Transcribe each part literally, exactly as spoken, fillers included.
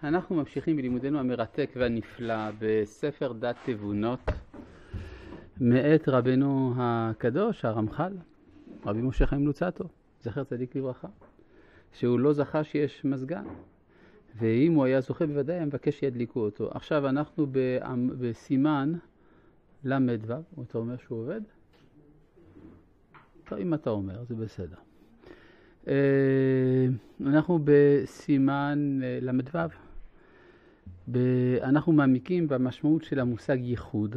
אנחנו ממשיכים בלימודנו המרתק והנפלא בספר דת תבונות מאת רבנו הקדוש, הרמח"ל, רבי משה חיים לוצאטו, זכר צדיק לברכה, שהוא לא זכה שיש מזגן, ואם הוא היה זוכה בוודאי היה מבקש שידליקו אותו. עכשיו אנחנו בסימן למדו, אתה אומר שהוא עובד? טוב, אם אתה אומר, זה בסדר. אנחנו בסימן למדו, אנחנו מעמיקים במשמעות של המושג ייחוד,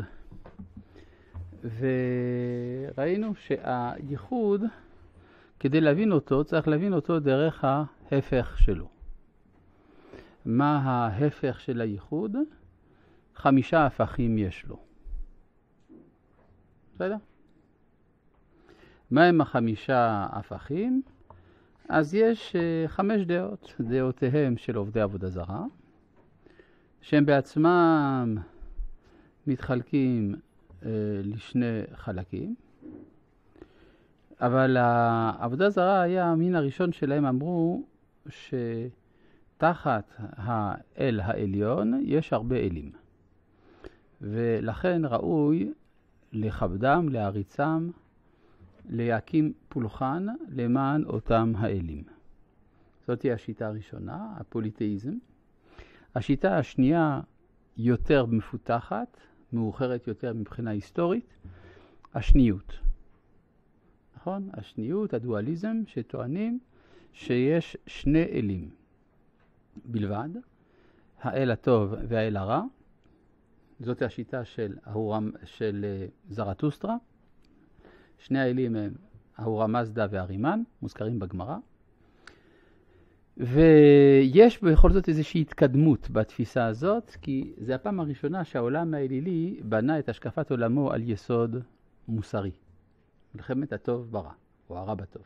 וראינו שהייחוד, כדי להבין אותו, צריך להבין אותו דרך ההפך שלו. מה ההפך של הייחוד? חמישה הפכים יש לו. בסדר? מה הם החמישה הפכים? אז יש חמש דעות, דעותיהם של עובדי עבודה זרה, שהם בעצמם מתחלקים אה, לשני חלקים, אבל העבודה זרה היה המין הראשון שלהם, אמרו שתחת האל העליון יש הרבה אלים, ולכן ראוי לכבדם, להריצם, להקים פולחן למען אותם האלים. זאת היא השיטה הראשונה, הפוליתאיזם. השיטה השנייה יותר מפותחת, מאוחרת יותר מבחינה היסטורית, השניות. נכון? השניות, הדואליזם, שטוענים שיש שני אלים בלבד, האל הטוב והאל הרע. זאת השיטה של, של זרטוסטרה. שני האלים הם אהורה מזדה והרימן, מוזכרים בגמרא. ויש בכל זאת איזושהי התקדמות בתפיסה הזאת, כי זה הפעם הראשונה שהעולם האלילי בנה את השקפת עולמו על יסוד מוסרי. מלחמת הטוב ברע, או הרע בטוב.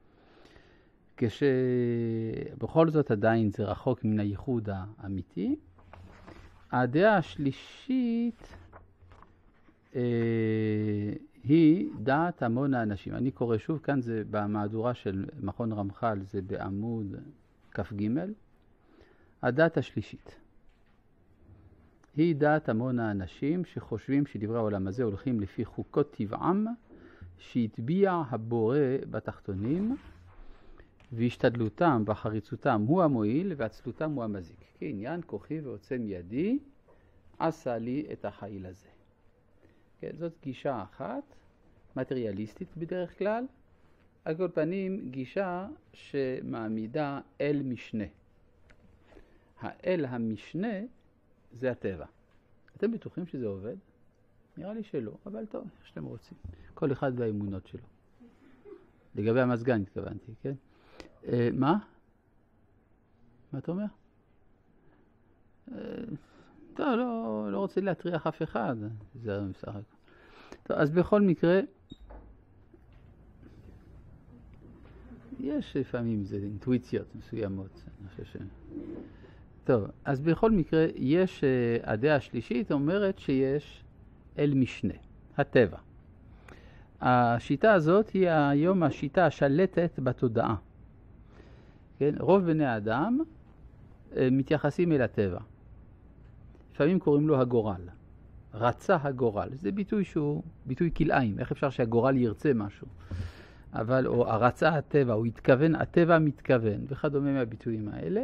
כשבכל זאת עדיין זה רחוק מן הייחוד האמיתי. הדעה השלישית אה, היא דעת המון האנשים. אני קורא שוב, כאן זה במהדורה של מכון רמח"ל, זה בעמוד כף ג'. הדעת השלישית היא דעת המון האנשים שחושבים שדברי העולם הזה הולכים לפי חוקות טבעם שהטביע הבורא בתחתונים, והשתדלותם וחריצותם הוא המועיל ועצלותם הוא המזיק. כעניין כוחי ועוצם ידי עשה לי את החיל הזה. כן, זאת גישה אחת, מטריאליסטית בדרך כלל, על כל פנים גישה שמעמידה אל משנה. האל המשנה זה הטבע. אתם בטוחים שזה עובד? נראה לי שלא, אבל טוב, איך שאתם רוצים. כל אחד והאמונות שלו. לגבי המזגן התכוונתי, כן? אה, מה? מה אתה אומר? אה, טוב, לא, לא רוצה להטריח אף אחד. זה בסך הכל. טוב, אז בכל מקרה, יש לפעמים זה אינטואיציות מסוימות. אני חושב ש... טוב, אז בכל מקרה, יש, הדעה השלישית אומרת שיש אל משנה, הטבע. השיטה הזאת היא היום השיטה השלטת בתודעה. כן? רוב בני האדם מתייחסים אל הטבע. לפעמים קוראים לו הגורל. רצה הגורל. זה ביטוי שהוא ביטוי כלאיים. איך אפשר שהגורל ירצה משהו? אבל, או הרצה הטבע, הוא התכוון, הטבע מתכוון, וכדומה מהביטויים האלה,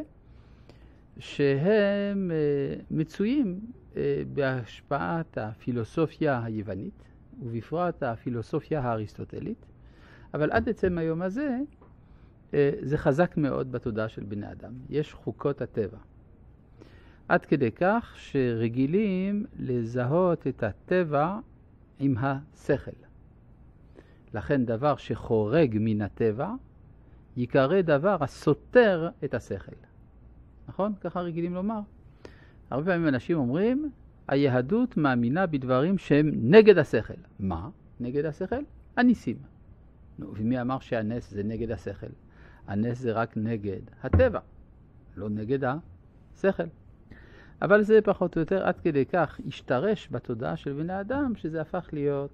שהם מצויים בהשפעת הפילוסופיה היוונית, ובפרט הפילוסופיה האריסטוטלית, אבל עד עצם היום הזה, זה חזק מאוד בתודעה של בני אדם. יש חוקות הטבע. עד כדי כך שרגילים לזהות את הטבע עם השכל. לכן דבר שחורג מן הטבע, יקרא דבר הסותר את השכל. נכון? ככה רגילים לומר. הרבה פעמים אנשים אומרים, היהדות מאמינה בדברים שהם נגד השכל. מה? נגד השכל? הניסים. נו, ומי אמר שהנס זה נגד השכל? הנס זה רק נגד הטבע, לא נגד השכל. אבל זה פחות או יותר עד כדי כך השתרש בתודעה של בני אדם, שזה הפך להיות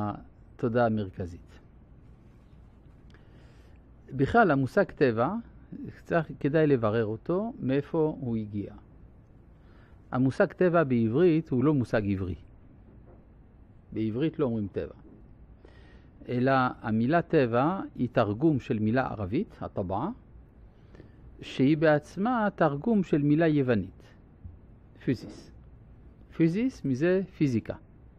התודעה המרכזית. בכלל, המושג טבע צריך, כדאי לברר אותו, מאיפה הוא הגיע. המושג טבע בעברית הוא לא מושג עברי. בעברית לא אומרים טבע. אלא המילה טבע היא תרגום של מילה ערבית, הטבעה, שהיא בעצמה תרגום של מילה יוונית, פיזיס. פיזיס מזה פיזיקה.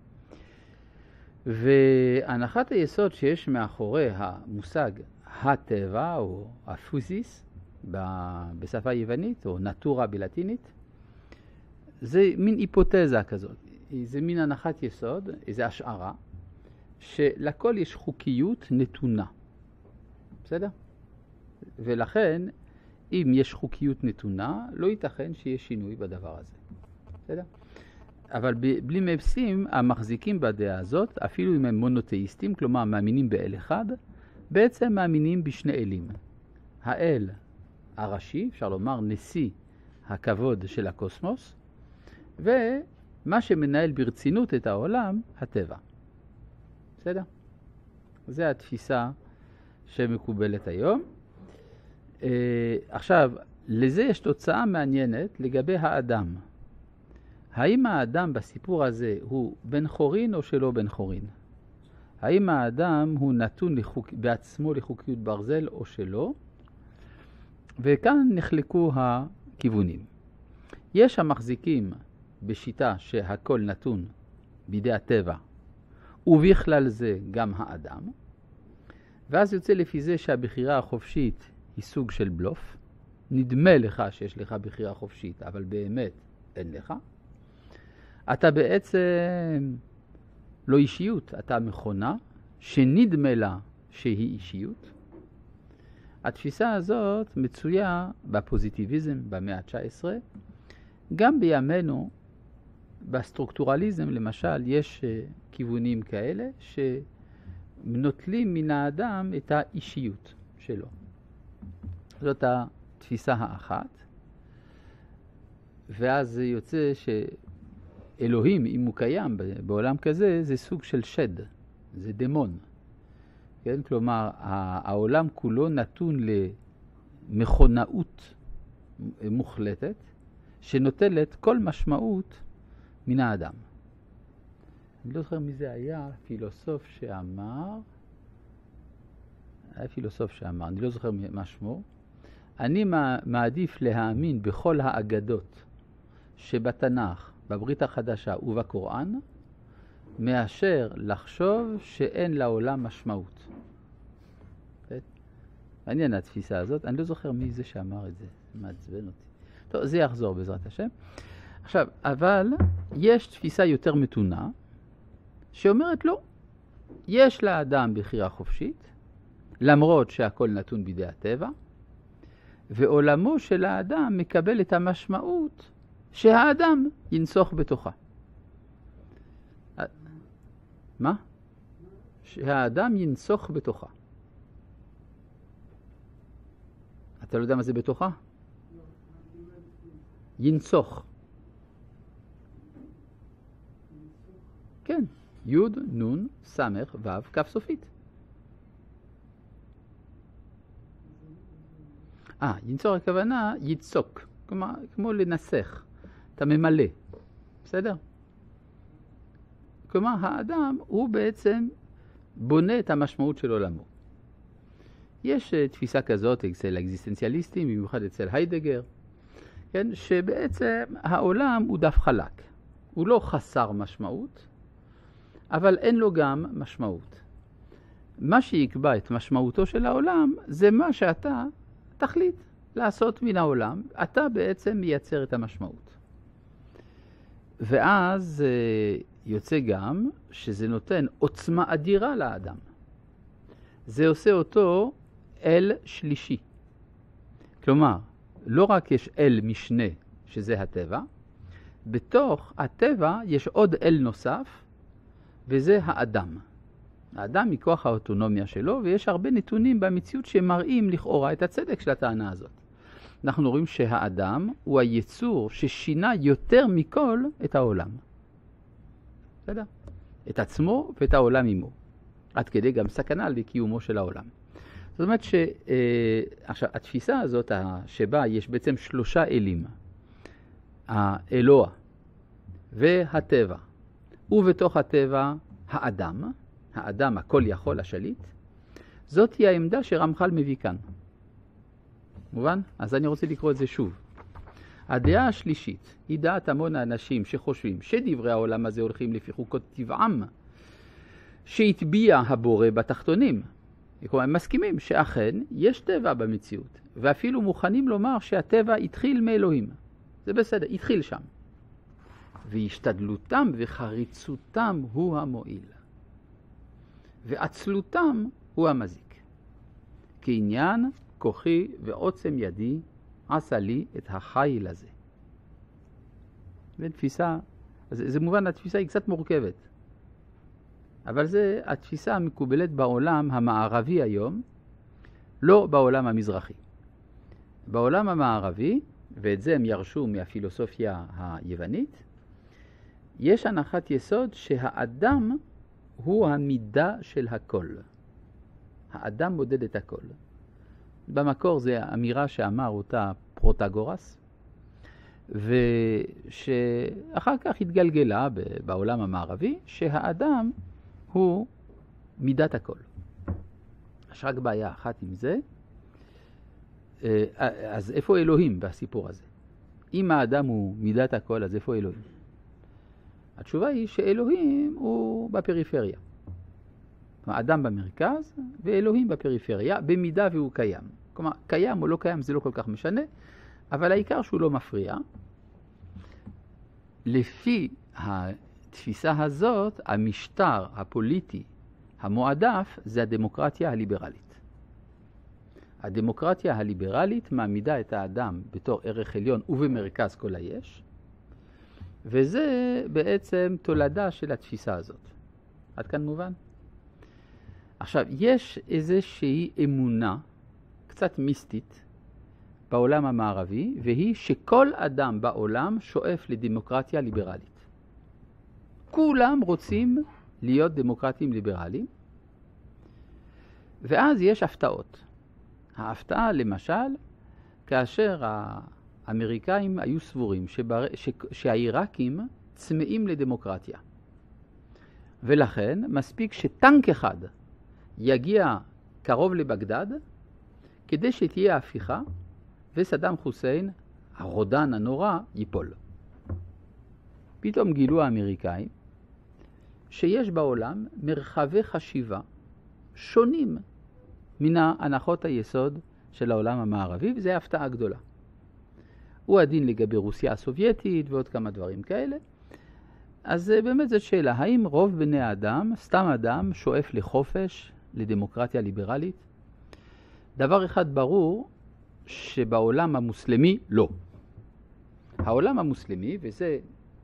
והנחת היסוד שיש מאחורי המושג הטבע או הפיזיס בשפה יוונית או נטורה בלטינית, זה מין היפותזה כזאת. זה מין הנחת יסוד, איזו השערה, שלכל יש חוקיות נתונה. בסדר? ולכן, אם יש חוקיות נתונה, לא ייתכן שיש שינוי בדבר הזה. בסדר? אבל בלי מבסים, המחזיקים בדעה הזאת, אפילו אם הם מונותאיסטים, כלומר מאמינים באל אחד, בעצם מאמינים בשני אלים. האל הראשי, אפשר לומר נשיא הכבוד של הקוסמוס, ומה שמנהל ברצינות את העולם, הטבע. בסדר? זו התפיסה שמקובלת היום. עכשיו, לזה יש תוצאה מעניינת לגבי האדם. האם האדם בסיפור הזה הוא בן חורין או שלא בן חורין? האם האדם הוא נתון לחוק... בעצמו לחוקיות ברזל או שלא? וכאן נחלקו הכיוונים. יש המחזיקים בשיטה שהכל נתון בידי הטבע, ובכלל זה גם האדם, ואז יוצא לפי זה שהבחירה החופשית היא סוג של בלוף. נדמה לך שיש לך בחירה חופשית, אבל באמת אין לך. אתה בעצם לא אישיות, אתה מכונה שנדמה לה שהיא אישיות. התפיסה הזאת מצויה בפוזיטיביזם במאה ה-תשע עשרה. גם בימינו, בסטרוקטורליזם למשל, יש כיוונים כאלה שנוטלים מן האדם את האישיות שלו. זאת התפיסה האחת. ואז זה יוצא שאלוהים, אם הוא קיים בעולם כזה, זה סוג של שד, זה דמון. כן? כלומר, העולם כולו נתון למכונאות מוחלטת, שנוטלת כל משמעות מן האדם. אני לא זוכר מי זה היה, פילוסוף שאמר, היה פילוסוף שאמר, אני לא זוכר מה שמו, אני מעדיף להאמין בכל האגדות שבתנ"ך, בברית החדשה ובקוראן, מאשר לחשוב שאין לעולם משמעות. מעניין התפיסה הזאת, אני לא זוכר מי זה שאמר את זה, זה מעצבן אותי. טוב, זה יחזור בעזרת השם. עכשיו, אבל יש תפיסה יותר מתונה, שאומרת לא, יש לאדם בחירה חופשית, למרות שהכל נתון בידי הטבע, ועולמו של האדם מקבל את המשמעות שהאדם ינסוך בתוכה. מה? שהאדם ינסוך בתוכה. אתה לא יודע מה זה בתוכה? ינסוך. כן, יוד, נון, סמך, וו, כף סופית. אה, ינסוך הכוונה יצוק, כמו, כמו לנסח, אתה ממלא, בסדר? כלומר, האדם הוא בעצם בונה את המשמעות של עולמו. יש uh, תפיסה כזאת אצל האקזיסטנציאליסטים, במיוחד אצל היידגר, כן? שבעצם העולם הוא דף חלק. הוא לא חסר משמעות, אבל אין לו גם משמעות. מה שיקבע את משמעותו של העולם זה מה שאתה תחליט לעשות מן העולם. אתה בעצם מייצר את המשמעות. ואז uh, יוצא גם שזה נותן עוצמה אדירה לאדם. זה עושה אותו אל שלישי. כלומר, לא רק יש אל משנה, שזה הטבע, בתוך הטבע יש עוד אל נוסף, וזה האדם. האדם מכוח האוטונומיה שלו, ויש הרבה נתונים במציאות שמראים לכאורה את הצדק של הטענה הזאת. אנחנו רואים שהאדם הוא היצור ששינה יותר מכל את העולם. בסדר? את עצמו ואת העולם עמו. עד כדי גם סכנה לקיומו של העולם. זאת אומרת ש... עכשיו, התפיסה הזאת שבה יש בעצם שלושה אלים, האלוה והטבע, ובתוך הטבע האדם, האדם הכל יכול השליט, זאת היא העמדה שרמח"ל מביא כאן. מובן? אז אני רוצה לקרוא את זה שוב. הדעה השלישית היא דעת המון האנשים שחושבים שדברי העולם הזה הולכים לפי חוקות טבעם, שהטביע הבורא בתחתונים. כלומר, הם מסכימים שאכן יש טבע במציאות, ואפילו מוכנים לומר שהטבע התחיל מאלוהים. זה בסדר, התחיל שם. והשתדלותם וחריצותם הוא המועיל. ועצלותם הוא המזיק. כעניין כוחי ועוצם ידי עשה לי את החיל הזה. ותפיסה, זה, זה מובן, התפיסה היא קצת מורכבת. אבל זה התפיסה המקובלת בעולם המערבי היום, לא בעולם המזרחי. בעולם המערבי, ואת זה הם ירשו מהפילוסופיה היוונית, יש הנחת יסוד שהאדם הוא המידה של הכל. האדם מודד את הכל. במקור זה אמירה שאמר אותה פרוטגורס, ושאחר כך התגלגלה בעולם המערבי, שהאדם הוא מידת הכל. יש רק בעיה אחת עם זה. אז איפה אלוהים בסיפור הזה? אם האדם הוא מידת הכל, אז איפה אלוהים? התשובה היא שאלוהים הוא בפריפריה. האדם במרכז ואלוהים בפריפריה, במידה והוא קיים. כלומר, קיים או לא קיים זה לא כל כך משנה, אבל העיקר שהוא לא מפריע. לפי התפיסה הזאת, המשטר הפוליטי המועדף זה הדמוקרטיה הליברלית. הדמוקרטיה הליברלית מעמידה את האדם בתור ערך עליון ובמרכז כל היש, וזה בעצם תולדה של התפיסה הזאת. עד כאן מובן? עכשיו, יש איזושהי אמונה קצת מיסטית בעולם המערבי, והיא שכל אדם בעולם שואף לדמוקרטיה ליברלית. כולם רוצים להיות דמוקרטים ליברליים, ואז יש הפתעות. ההפתעה למשל, כאשר האמריקאים היו סבורים שבר... ש... שהעיראקים צמאים לדמוקרטיה. ולכן מספיק שטנק אחד יגיע קרוב לבגדד, כדי שתהיה הפיכה, וסדאם חוסיין, הרודן הנורא, ייפול. פתאום גילו האמריקאים שיש בעולם מרחבי חשיבה שונים מן ההנחות היסוד של העולם המערבי, וזה הפתעה גדולה. הוא הדין לגבי רוסיה הסובייטית ועוד כמה דברים כאלה. אז באמת זאת שאלה, האם רוב בני האדם, סתם אדם, שואף לחופש, לדמוקרטיה ליברלית? דבר אחד ברור, שבעולם המוסלמי לא. העולם המוסלמי, וזה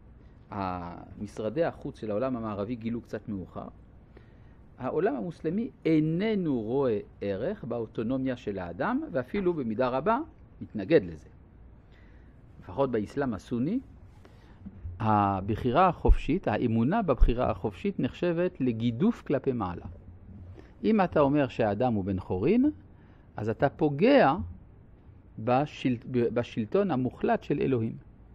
משרדי החוץ של העולם המערבי גילו קצת מאוחר, העולם המוסלמי איננו רואה ערך באוטונומיה של האדם, ואפילו במידה רבה מתנגד לזה. לפחות באסלאם הסוני, הבחירה החופשית, האמונה בבחירה החופשית נחשבת לגידוף כלפי מעלה. אם אתה אומר שהאדם הוא בן חורין, אז אתה פוגע בשל... בשלטון המוחלט של אלוהים.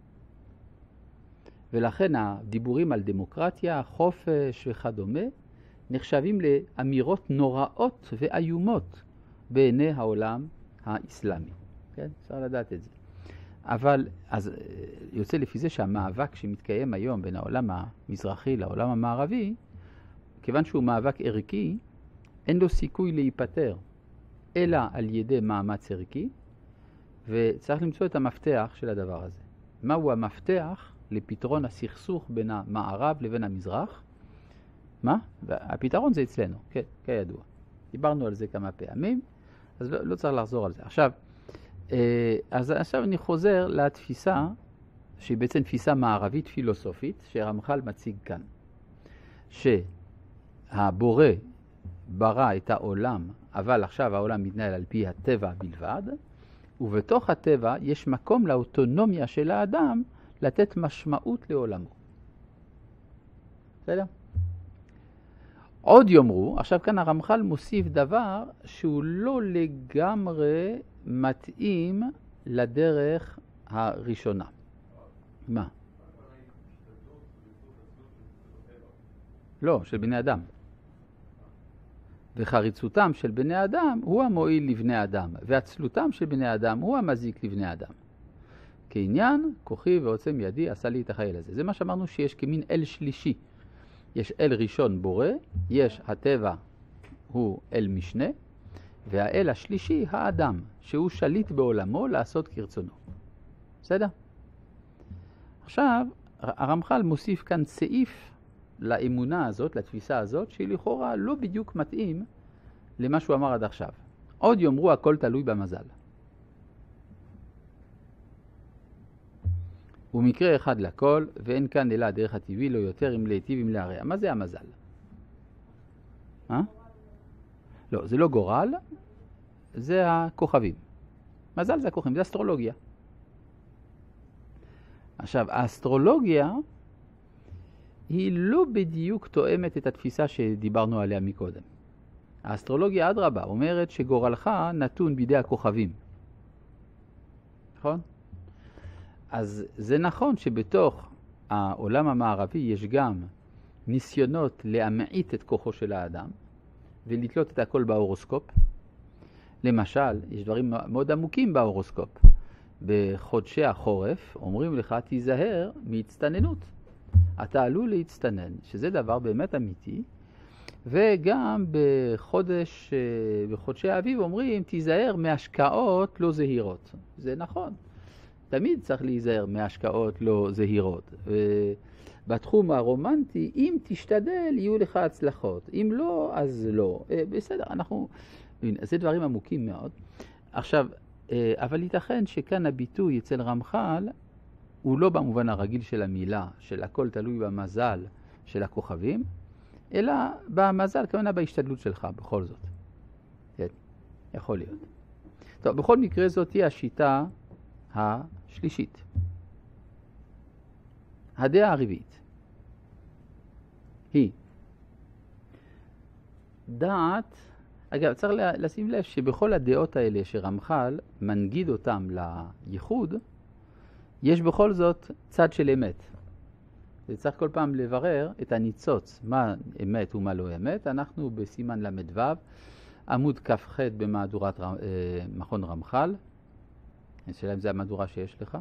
ולכן הדיבורים על דמוקרטיה, חופש וכדומה, נחשבים לאמירות נוראות ואיומות בעיני העולם האסלאמי. כן? אפשר לדעת את זה. אבל אז יוצא לפי זה שהמאבק שמתקיים היום בין העולם המזרחי לעולם המערבי, כיוון שהוא מאבק ערכי, אין לו סיכוי להיפטר, אלא על ידי מאמץ ערכי, וצריך למצוא את המפתח של הדבר הזה. מהו המפתח לפתרון הסכסוך בין המערב לבין המזרח? מה? הפתרון זה אצלנו, כן, כידוע. דיברנו על זה כמה פעמים, אז לא, לא צריך לחזור על זה. עכשיו, אז עכשיו אני חוזר לתפיסה, שהיא בעצם תפיסה מערבית פילוסופית, שרמח"ל מציג כאן. שהבורא ברא את העולם, אבל עכשיו העולם מתנהל על פי הטבע בלבד, ובתוך הטבע יש מקום לאוטונומיה של האדם לתת משמעות לעולמו. בסדר? עוד יאמרו, עכשיו כאן הרמח"ל מוסיף דבר שהוא לא לגמרי מתאים לדרך הראשונה. מה? לא, של בני אדם. וחריצותם של בני אדם הוא המועיל לבני אדם, והצלותם של בני אדם הוא המזיק לבני אדם. כעניין, כוחי ועוצם ידי עשה לי את החיל הזה. זה מה שאמרנו שיש כמין אל שלישי. יש אל ראשון בורא, יש הטבע הוא אל משנה, והאל השלישי האדם, שהוא שליט בעולמו לעשות כרצונו. בסדר? עכשיו, הרמח"ל מוסיף כאן סעיף לאמונה הזאת, לתפיסה הזאת, שהיא לכאורה לא בדיוק מתאים למה שהוא אמר עד עכשיו. עוד יאמרו הכל תלוי במזל. ומקרה אחד לכל, ואין כאן אלא הדרך הטבעי, לא יותר אם להיטיב אם להרע. מה זה המזל? אה? לא, זה לא גורל, זה הכוכבים. מזל זה הכוכבים, זה אסטרולוגיה. עכשיו, האסטרולוגיה היא לא בדיוק תואמת את התפיסה שדיברנו עליה מקודם. האסטרולוגיה אדרבה אומרת שגורלך נתון בידי הכוכבים. נכון? אז זה נכון שבתוך העולם המערבי יש גם ניסיונות להמעיט את כוחו של האדם ולתלות את הכל בהורוסקופ. למשל, יש דברים מאוד עמוקים בהורוסקופ. בחודשי החורף אומרים לך תיזהר מהצטננות. אתה עלול להצטנן, שזה דבר באמת אמיתי. וגם בחודש, בחודשי האביב אומרים תיזהר מהשקעות לא זהירות. זה נכון. תמיד צריך להיזהר מהשקעות לא זהירות. בתחום הרומנטי, אם תשתדל, יהיו לך הצלחות. אם לא, אז לא. בסדר, אנחנו... זה דברים עמוקים מאוד. עכשיו, אבל ייתכן שכאן הביטוי אצל רמח"ל, הוא לא במובן הרגיל של המילה, של הכל תלוי במזל של הכוכבים, אלא במזל, כמובן בהשתדלות שלך, בכל זאת. כן, יכול להיות. טוב, בכל מקרה זאת היא השיטה השלישית. הדעה הרביעית היא דעת, אגב, צריך לשים לב שבכל הדעות האלה שרמח"ל מנגיד אותם לייחוד, יש בכל זאת צד של אמת. וצריך כל פעם לברר את הניצוץ, מה אמת ומה לא אמת. אנחנו בסימן למד ו', עמוד כ"ח במהדורת מכון רמח"ל. השאלה אם זה המהדורה שיש לך.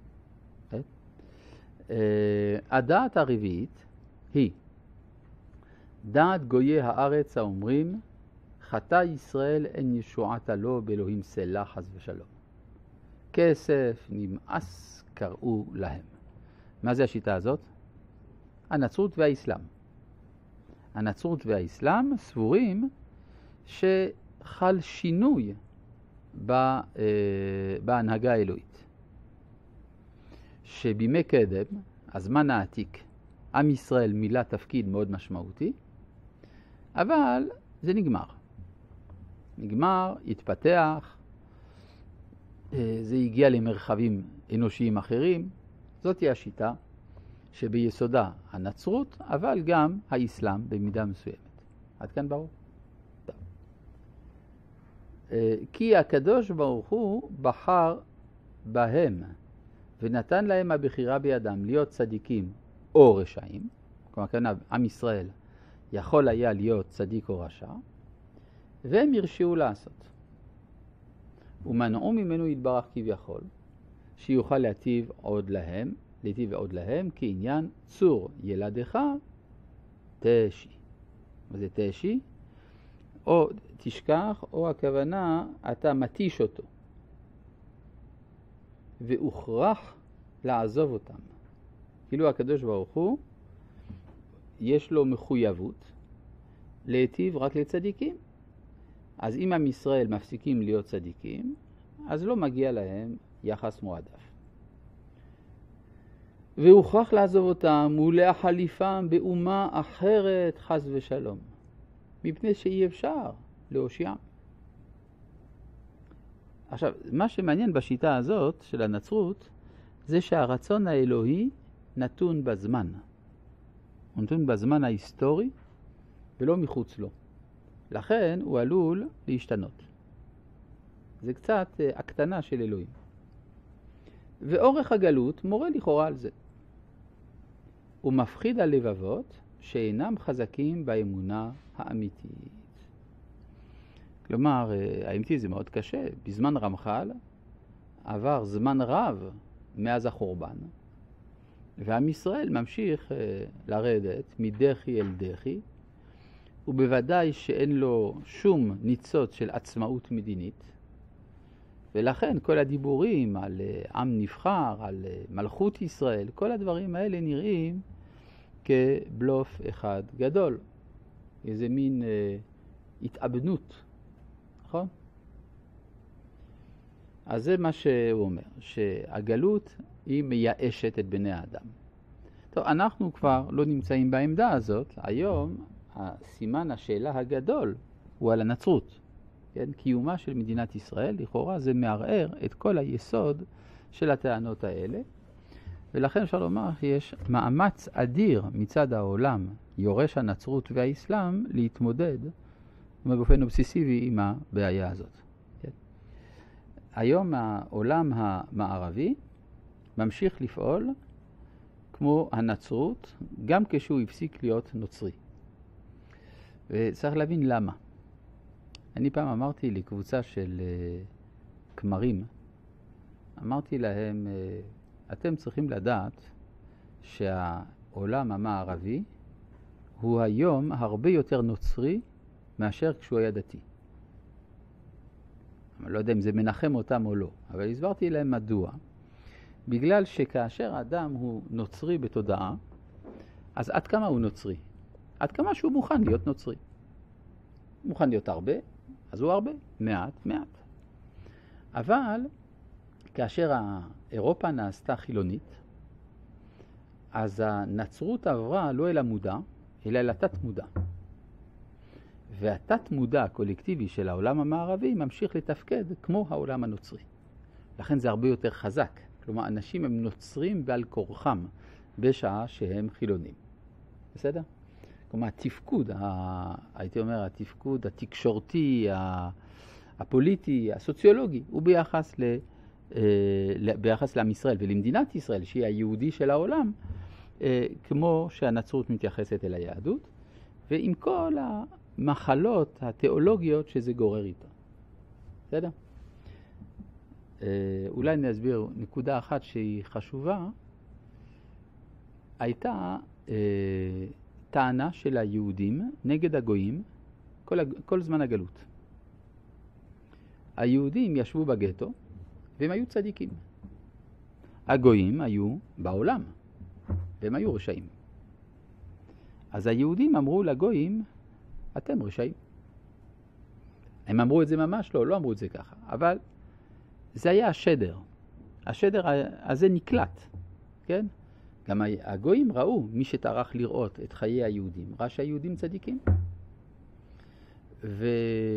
הדעת הרביעית היא דעת גויי הארץ האומרים חטא ישראל אין ישועתה לו באלוהים סלה חס ושלום. כסף נמאס קראו להם. מה זה השיטה הזאת? הנצרות והאסלאם. הנצרות והאסלאם סבורים שחל שינוי בהנהגה האלוהית. שבימי קדם, הזמן העתיק, עם ישראל מילא תפקיד מאוד משמעותי, אבל זה נגמר. נגמר, התפתח, זה הגיע למרחבים אנושיים אחרים. זאת היא השיטה שביסודה הנצרות, אבל גם האסלאם במידה מסוימת. עד כאן ברור? טוב. כי הקדוש ברוך הוא בחר בהם ונתן להם הבחירה בידם להיות צדיקים או רשעים. כלומר, כאן עם ישראל יכול היה להיות צדיק או רשע, והם ירשעו לעשות. ומנעו ממנו יתברך כביכול, שיוכל להטיב עוד להם, להטיב עוד להם, כעניין צור ילדך תשי. מה זה תשי? או תשכח, או הכוונה, אתה מתיש אותו. והוכרח לעזוב אותם. כאילו הקדוש ברוך הוא, יש לו מחויבות להטיב רק לצדיקים. אז אם עם ישראל מפסיקים להיות צדיקים, אז לא מגיע להם יחס מועדף. והוכרח לעזוב אותם ולהחליפם באומה אחרת חס ושלום, מפני שאי אפשר להושיעם. עכשיו, מה שמעניין בשיטה הזאת של הנצרות, זה שהרצון האלוהי נתון בזמן. הוא נתון בזמן ההיסטורי, ולא מחוץ לו. לכן הוא עלול להשתנות. זה קצת הקטנה של אלוהים. ואורך הגלות מורה לכאורה על זה. הוא מפחיד הלבבות שאינם חזקים באמונה האמיתית. כלומר, האמיתי זה מאוד קשה. בזמן רמח"ל עבר זמן רב מאז החורבן, ועם ישראל ממשיך לרדת מדחי אל דחי, ובוודאי שאין לו שום ניצוץ של עצמאות מדינית, ולכן כל הדיבורים על עם נבחר, על מלכות ישראל, כל הדברים האלה נראים כבלוף אחד גדול. איזה מין אה, התאבנות, נכון? אז זה מה שהוא אומר, שהגלות היא מייאשת את בני האדם. טוב, אנחנו כבר לא נמצאים בעמדה הזאת. היום הסימן השאלה הגדול הוא על הנצרות. כן? קיומה של מדינת ישראל, לכאורה זה מערער את כל היסוד של הטענות האלה. ולכן אפשר לומר שיש מאמץ אדיר מצד העולם, יורש הנצרות והאסלאם, להתמודד באופן אובססיבי עם הבעיה הזאת. כן? היום העולם המערבי ממשיך לפעול כמו הנצרות, גם כשהוא הפסיק להיות נוצרי. וצריך להבין למה. אני פעם אמרתי לקבוצה של uh, כמרים, אמרתי להם, uh, אתם צריכים לדעת שהעולם המערבי הוא היום הרבה יותר נוצרי מאשר כשהוא היה דתי. אני לא יודע אם זה מנחם אותם או לא, אבל הסברתי להם מדוע. בגלל שכאשר האדם הוא נוצרי בתודעה, אז עד כמה הוא נוצרי? עד כמה שהוא מוכן להיות נוצרי. מוכן להיות הרבה, אז הוא הרבה, מעט, מעט. אבל כאשר אירופה נעשתה חילונית, אז הנצרות עברה לא אל המודע, אלא אל התת מודע. והתת מודע הקולקטיבי של העולם המערבי ממשיך לתפקד כמו העולם הנוצרי. לכן זה הרבה יותר חזק. כלומר, אנשים הם נוצרים בעל כורחם בשעה שהם חילונים. בסדר? כלומר, התפקוד, ה... הייתי אומר, התפקוד התקשורתי, הפוליטי, הסוציולוגי, הוא ביחס, ל... ביחס לעם ישראל ולמדינת ישראל, שהיא היהודי של העולם, כמו שהנצרות מתייחסת אל היהדות, ועם כל המחלות התיאולוגיות שזה גורר איתו. בסדר? אולי אני אסביר נקודה אחת שהיא חשובה. הייתה טענה של היהודים נגד הגויים כל, כל זמן הגלות. היהודים ישבו בגטו והם היו צדיקים. הגויים היו בעולם והם היו רשעים. אז היהודים אמרו לגויים, אתם רשעים. הם אמרו את זה ממש לא, לא אמרו את זה ככה, אבל זה היה השדר. השדר הזה נקלט, כן? גם הגויים ראו, מי שטרח לראות את חיי היהודים, ראה שהיהודים צדיקים. ו...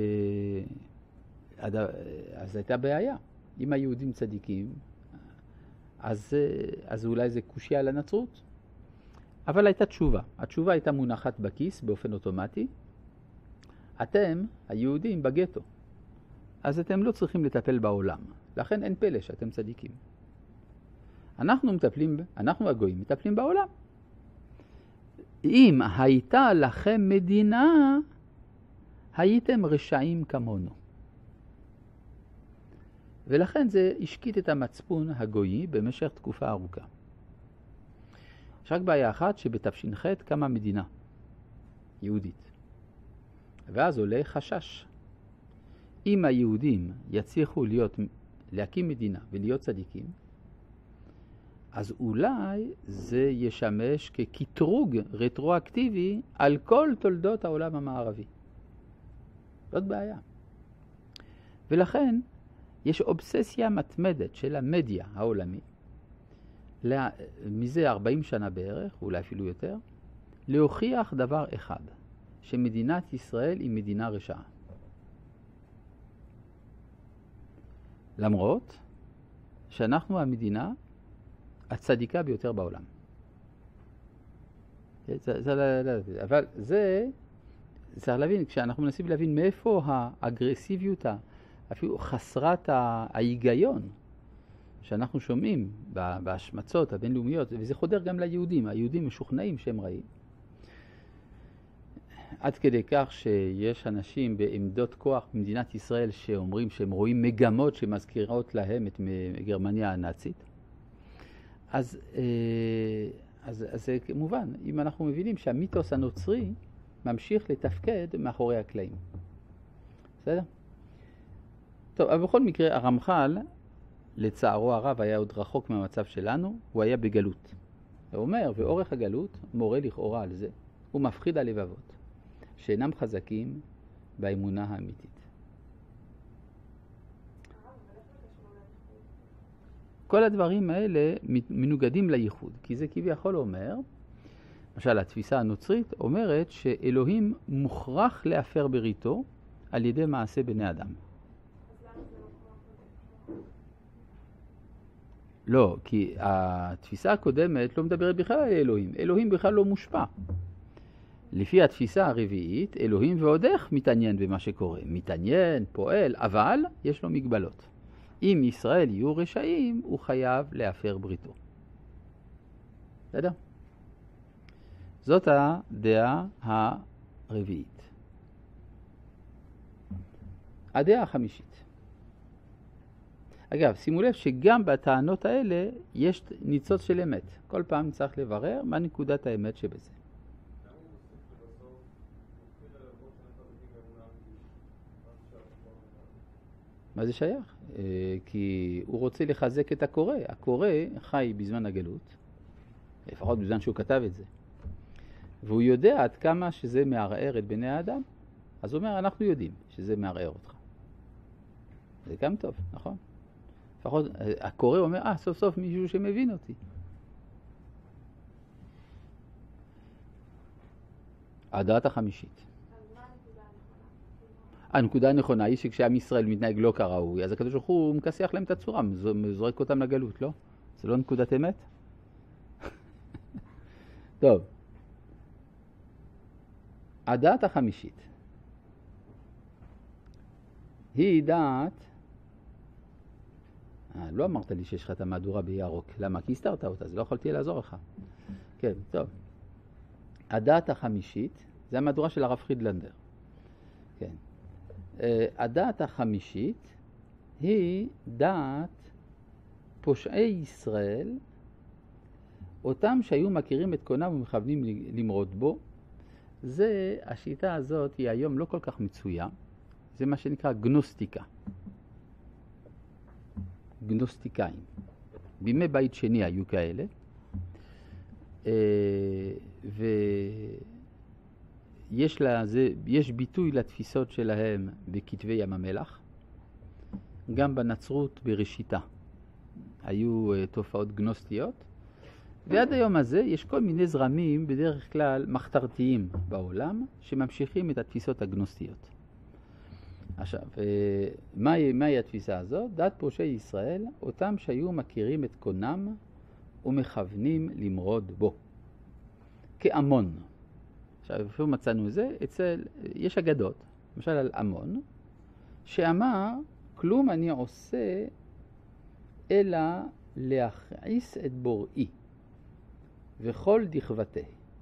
אז הייתה בעיה. אם היהודים צדיקים, אז, אז אולי זה קושיה על הנצרות. אבל הייתה תשובה. התשובה הייתה מונחת בכיס באופן אוטומטי. אתם, היהודים, בגטו. אז אתם לא צריכים לטפל בעולם. לכן אין פלא שאתם צדיקים. אנחנו מטפלים, אנחנו הגויים, מטפלים בעולם. אם הייתה לכם מדינה, הייתם רשעים כמונו. ולכן זה השקיט את המצפון הגויי במשך תקופה ארוכה. יש רק בעיה אחת שבתש"ח קמה מדינה יהודית. ואז עולה חשש. אם היהודים יצליחו להיות, להקים מדינה ולהיות צדיקים, אז אולי זה ישמש כקטרוג רטרואקטיבי על כל תולדות העולם המערבי. זאת בעיה. ולכן יש אובססיה מתמדת של המדיה העולמית, מזה ארבעים שנה בערך, אולי אפילו יותר, להוכיח דבר אחד, שמדינת ישראל היא מדינה רשעה. למרות שאנחנו המדינה הצדיקה ביותר בעולם. אבל זה צריך להבין, כשאנחנו מנסים להבין מאיפה האגרסיביות, אפילו חסרת ההיגיון שאנחנו שומעים בהשמצות הבינלאומיות, וזה חודר גם ליהודים, היהודים משוכנעים שהם רעים. עד כדי כך שיש אנשים בעמדות כוח במדינת ישראל שאומרים שהם רואים מגמות שמזכירות להם את גרמניה הנאצית. אז, אז, אז זה מובן, אם אנחנו מבינים שהמיתוס הנוצרי ממשיך לתפקד מאחורי הקלעים. בסדר? טוב, אבל בכל מקרה, הרמח"ל, לצערו הרב, היה עוד רחוק מהמצב שלנו, הוא היה בגלות. הוא אומר, ואורך הגלות מורה לכאורה על זה, הוא מפחיד הלבבות, שאינם חזקים באמונה האמיתית. כל הדברים האלה מנוגדים לייחוד, כי זה כביכול אומר, למשל התפיסה הנוצרית אומרת שאלוהים מוכרח להפר בריתו על ידי מעשה בני אדם. לא, כי התפיסה הקודמת לא מדברת בכלל על אלוהים. אלוהים בכלל לא מושפע. לפי התפיסה הרביעית, אלוהים ועוד איך מתעניין במה שקורה. מתעניין, פועל, אבל יש לו מגבלות. אם ישראל יהיו רשעים, הוא חייב להפר בריתו. בסדר? זאת הדעה הרביעית. הדעה החמישית. אגב, שימו לב שגם בטענות האלה יש ניצוץ של אמת. כל פעם צריך לברר מה נקודת האמת שבזה. מה זה שייך? כי הוא רוצה לחזק את הקורא. הקורא חי בזמן הגלות, לפחות בזמן שהוא כתב את זה. והוא יודע עד כמה שזה מערער את בני האדם. אז הוא אומר, אנחנו יודעים שזה מערער אותך. זה גם טוב, נכון? לפחות הקורא אומר, אה, סוף סוף מישהו שמבין אותי. הדעת החמישית. הנקודה הנכונה היא שכשעם ישראל מתנהג לא כראוי, אז הקדוש ברוך הוא מכסח להם את הצורה, מזורק אותם לגלות, לא? זה לא נקודת אמת? טוב. הדעת החמישית היא דעת, אה, לא אמרת לי שיש לך את המהדורה בירוק, למה? כי הסתרת אותה, אז לא יכולתי לעזור לך. כן, טוב. הדעת החמישית, זה המהדורה של הרב פרידלנדר. כן. הדעת החמישית היא דעת פושעי ישראל, אותם שהיו מכירים את קונם ומכוונים למרוד בו. זה, השיטה הזאת היא היום לא כל כך מצויה, זה מה שנקרא גנוסטיקה. גנוסטיקאים. בימי בית שני היו כאלה, ויש לה, זה, יש ביטוי לתפיסות שלהם בכתבי ים המלח, גם בנצרות בראשיתה. היו תופעות גנוסטיות, ועד היום הזה יש כל מיני זרמים, בדרך כלל מחתרתיים בעולם, שממשיכים את התפיסות הגנוסטיות. עכשיו, מהי, מהי התפיסה הזאת? דת פושעי ישראל, אותם שהיו מכירים את קונם ומכוונים למרוד בו. כאמון. עכשיו, איפה מצאנו זה? אצל, יש אגדות, למשל על אמון, שאמר, כלום אני עושה אלא להכעיס את בוראי. וכל דכבתה.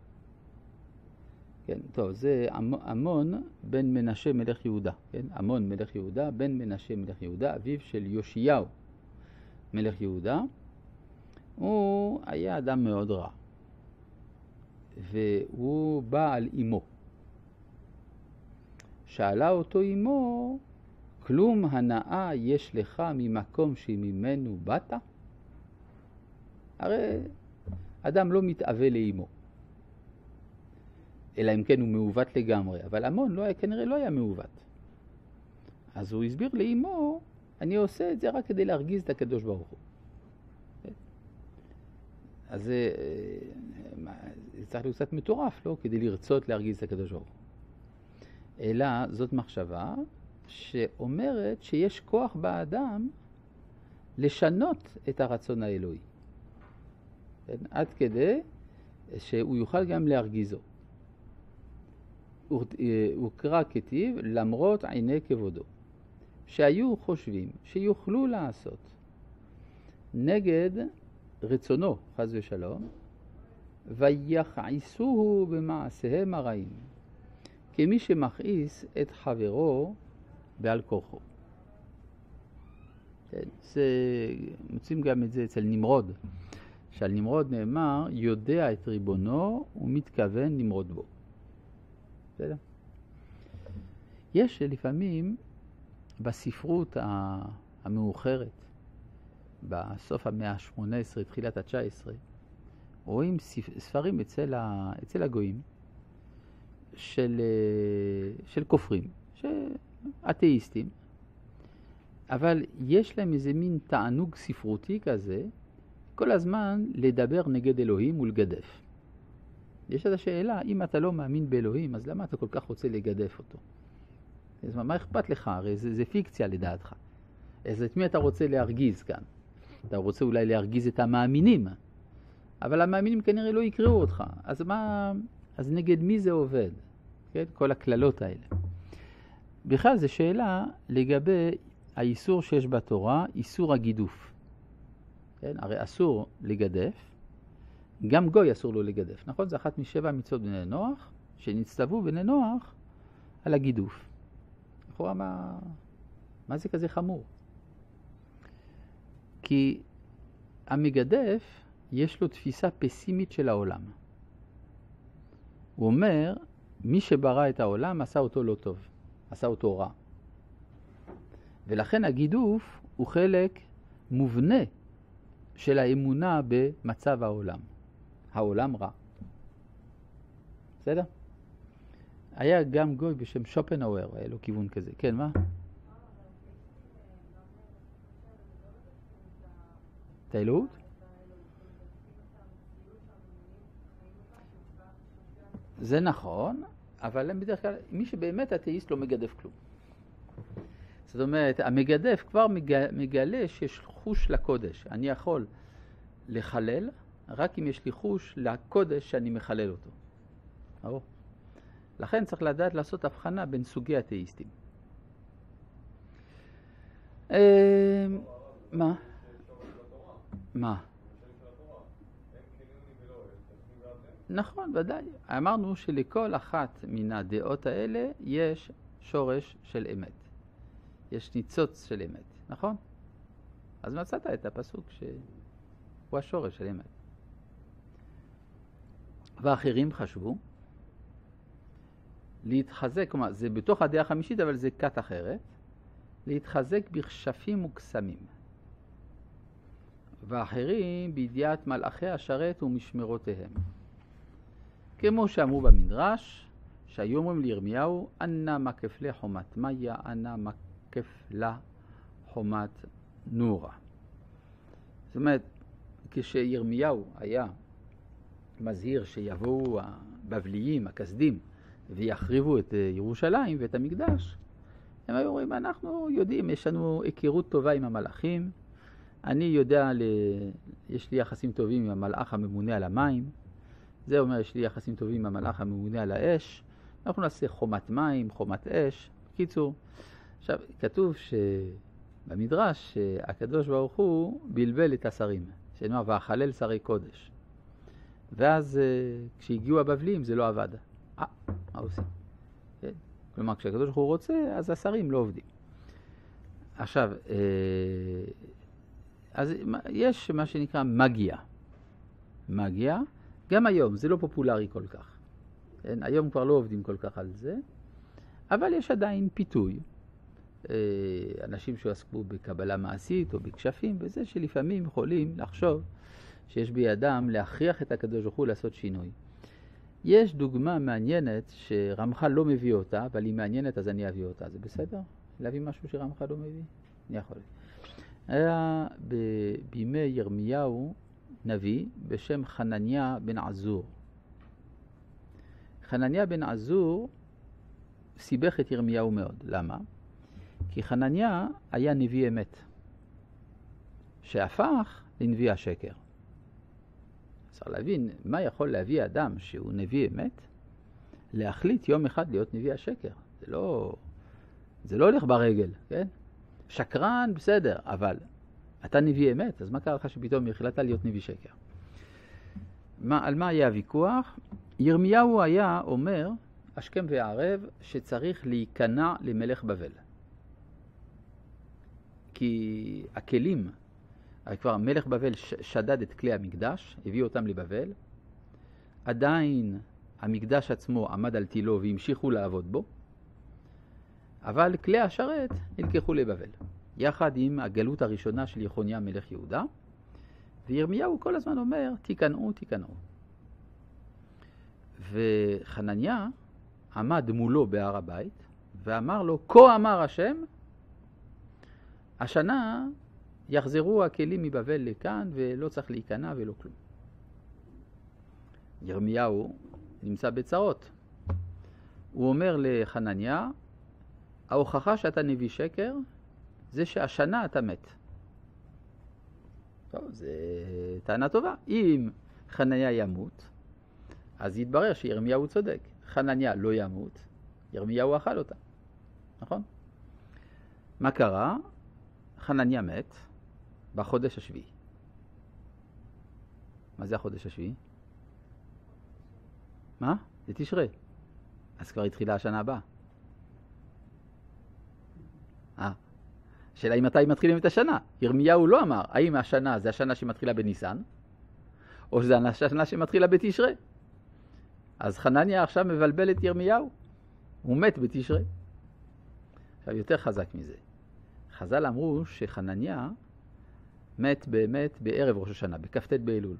כן, טוב, זה אמון בן מנשה מלך יהודה. כן, אמון מלך יהודה, בן מנשה מלך יהודה, אביו של יאשיהו מלך יהודה. הוא היה אדם מאוד רע. והוא בא על אמו. שאלה אותו אמו, כלום הנאה יש לך ממקום שממנו באת? הרי אדם לא מתאווה לאמו. אלא אם כן הוא מעוות לגמרי. אבל אמון לא היה, כנראה לא היה מעוות. אז הוא הסביר לאמו, אני עושה את זה רק כדי להרגיז את הקדוש ברוך הוא. אז זה, זה צריך להיות קצת מטורף, לא? כדי לרצות להרגיז את הקדוש ברוך הוא. אלא זאת מחשבה שאומרת שיש כוח באדם לשנות את הרצון האלוהי. עד כדי שהוא יוכל גם להרגיזו. הוקרא כתיב למרות עיני כבודו, שהיו חושבים שיוכלו לעשות נגד רצונו, חס ושלום, ויכעיסוהו במעשיהם הרעים, כמי שמכעיס את חברו בעל כורחו. זה, מוצאים גם את זה אצל נמרוד, שעל נמרוד נאמר, יודע את ריבונו ומתכוון נמרוד בו. בסדר? יש לפעמים בספרות המאוחרת, בסוף המאה ה-שמונה עשרה, תחילת ה-תשע עשרה, רואים ספרים אצל, ה, אצל הגויים של, של כופרים, אתאיסטים, אבל יש להם איזה מין תענוג ספרותי כזה, כל הזמן לדבר נגד אלוהים ולגדף. יש את השאלה, אם אתה לא מאמין באלוהים, אז למה אתה כל כך רוצה לגדף אותו? אז מה אכפת לך? הרי זה, זה פיקציה לדעתך. אז את מי אתה רוצה להרגיז כאן? אתה רוצה אולי להרגיז את המאמינים, אבל המאמינים כנראה לא יקראו אותך. אז מה, אז נגד מי זה עובד? כן? כל הכללות האלה. בכלל זו שאלה לגבי האיסור שיש בתורה, איסור הגידוף. כן? הרי אסור לגדף, גם גוי אסור לו לגדף. נכון? זה אחת משבע מצוות בני נוח, שנצטוו בני נוח על הגידוף. לכאורה מה, מה זה כזה חמור? כי המגדף יש לו תפיסה פסימית של העולם. הוא אומר, מי שברא את העולם עשה אותו לא טוב, עשה אותו רע. ולכן הגידוף הוא חלק מובנה של האמונה במצב העולם. העולם רע. בסדר? היה גם גוי בשם שופנהאואר, היה לו כיוון כזה. כן, מה? את האלוהות? זה נכון, אבל הם בדרך כלל, מי שבאמת אתאיסט לא מגדף כלום. זאת אומרת, המגדף כבר מגלה שיש חוש לקודש. אני יכול לחלל רק אם יש לי חוש לקודש שאני מחלל אותו. או. לכן צריך לדעת לעשות הבחנה בין סוגי אתאיסטים. מה? מה? נכון, ודאי. אמרנו שלכל אחת מן הדעות האלה יש שורש של אמת. יש ניצוץ של אמת, נכון? אז מצאת את הפסוק שהוא השורש של אמת. ואחרים חשבו להתחזק, כלומר, זה בתוך הדעה החמישית, אבל זה כת אחרת, להתחזק בכשפים וקסמים. ואחרים בידיעת מלאכי השרת ומשמרותיהם. כמו שאמרו במדרש, שהיו אומרים לירמיהו, אנא מקף לה חומת מאיה, אנא מקף לה חומת נורה. זאת אומרת, כשירמיהו היה מזהיר שיבואו הבבליים, הכסדים, ויחריבו את ירושלים ואת המקדש, הם היו אומרים, אנחנו יודעים, יש לנו היכרות טובה עם המלאכים, אני יודע, ל... יש לי יחסים טובים עם המלאך הממונה על המים, זה אומר, יש לי יחסים טובים עם המלאך הממונה על האש, אנחנו נעשה חומת מים, חומת אש, בקיצור. עכשיו, כתוב שבמדרש שהקדוש ברוך הוא בלבל את השרים, שנאמר, ואחלל שרי קודש. ואז כשהגיעו הבבלים זה לא עבד. אה, מה עושים? כן? כלומר, כשהקדוש ברוך הוא רוצה, אז השרים לא עובדים. עכשיו, אז יש מה שנקרא מגיה. מגיה, גם היום, זה לא פופולרי כל כך. כן? היום כבר לא עובדים כל כך על זה, אבל יש עדיין פיתוי. אנשים שעסקו בקבלה מעשית או בכשפים, וזה שלפעמים יכולים לחשוב שיש בידם להכריח את הקדוש ברוך הוא לעשות שינוי. יש דוגמה מעניינת שרמח"ל לא מביא אותה, אבל היא מעניינת אז אני אביא אותה. זה בסדר? להביא משהו שרמח"ל לא מביא? אני יכול. היה ב- בימי ירמיהו נביא בשם חנניה בן עזור. חנניה בן עזור סיבך את ירמיהו מאוד. למה? כי חנניה היה נביא אמת, שהפך לנביא השקר. צריך להבין מה יכול להביא אדם שהוא נביא אמת להחליט יום אחד להיות נביא השקר. זה לא, זה לא הולך ברגל, כן? שקרן, בסדר, אבל אתה נביא אמת, אז מה קרה לך שפתאום החלטת להיות נביא שקר? מה, על מה היה הוויכוח? ירמיהו היה אומר, השכם והערב, שצריך להיכנע למלך בבל. כי הכלים, כבר מלך בבל שדד את כלי המקדש, הביא אותם לבבל, עדיין המקדש עצמו עמד על תילו והמשיכו לעבוד בו, אבל כלי השרת נלקחו לבבל, יחד עם הגלות הראשונה של יחוניה מלך יהודה, וירמיהו כל הזמן אומר, תיכנעו, תיכנעו. וחנניה עמד מולו בהר הבית, ואמר לו, כה אמר השם, השנה יחזרו הכלים מבבל לכאן, ולא צריך להיכנע ולא כלום. ירמיהו נמצא בצרות. הוא אומר לחנניה, ההוכחה שאתה נביא שקר, זה שהשנה אתה מת. טוב, זה טענה טובה. אם חנניה ימות, אז יתברר שירמיהו צודק. חנניה לא ימות, ירמיהו אכל אותה. נכון? מה קרה? חנניה מת בחודש השביעי. מה זה החודש השביעי? מה? זה תשרי. אז כבר התחילה השנה הבאה. אה. שאלה אם מתי מתחילים את השנה. ירמיהו לא אמר, האם השנה זה השנה שמתחילה בניסן, או שזה השנה שמתחילה בתשרי. אז חנניה עכשיו מבלבל את ירמיהו. הוא מת בתשרי. עכשיו יותר חזק מזה. חז"ל אמרו שחנניה מת באמת בערב ראש השנה, בכ"ט באלול.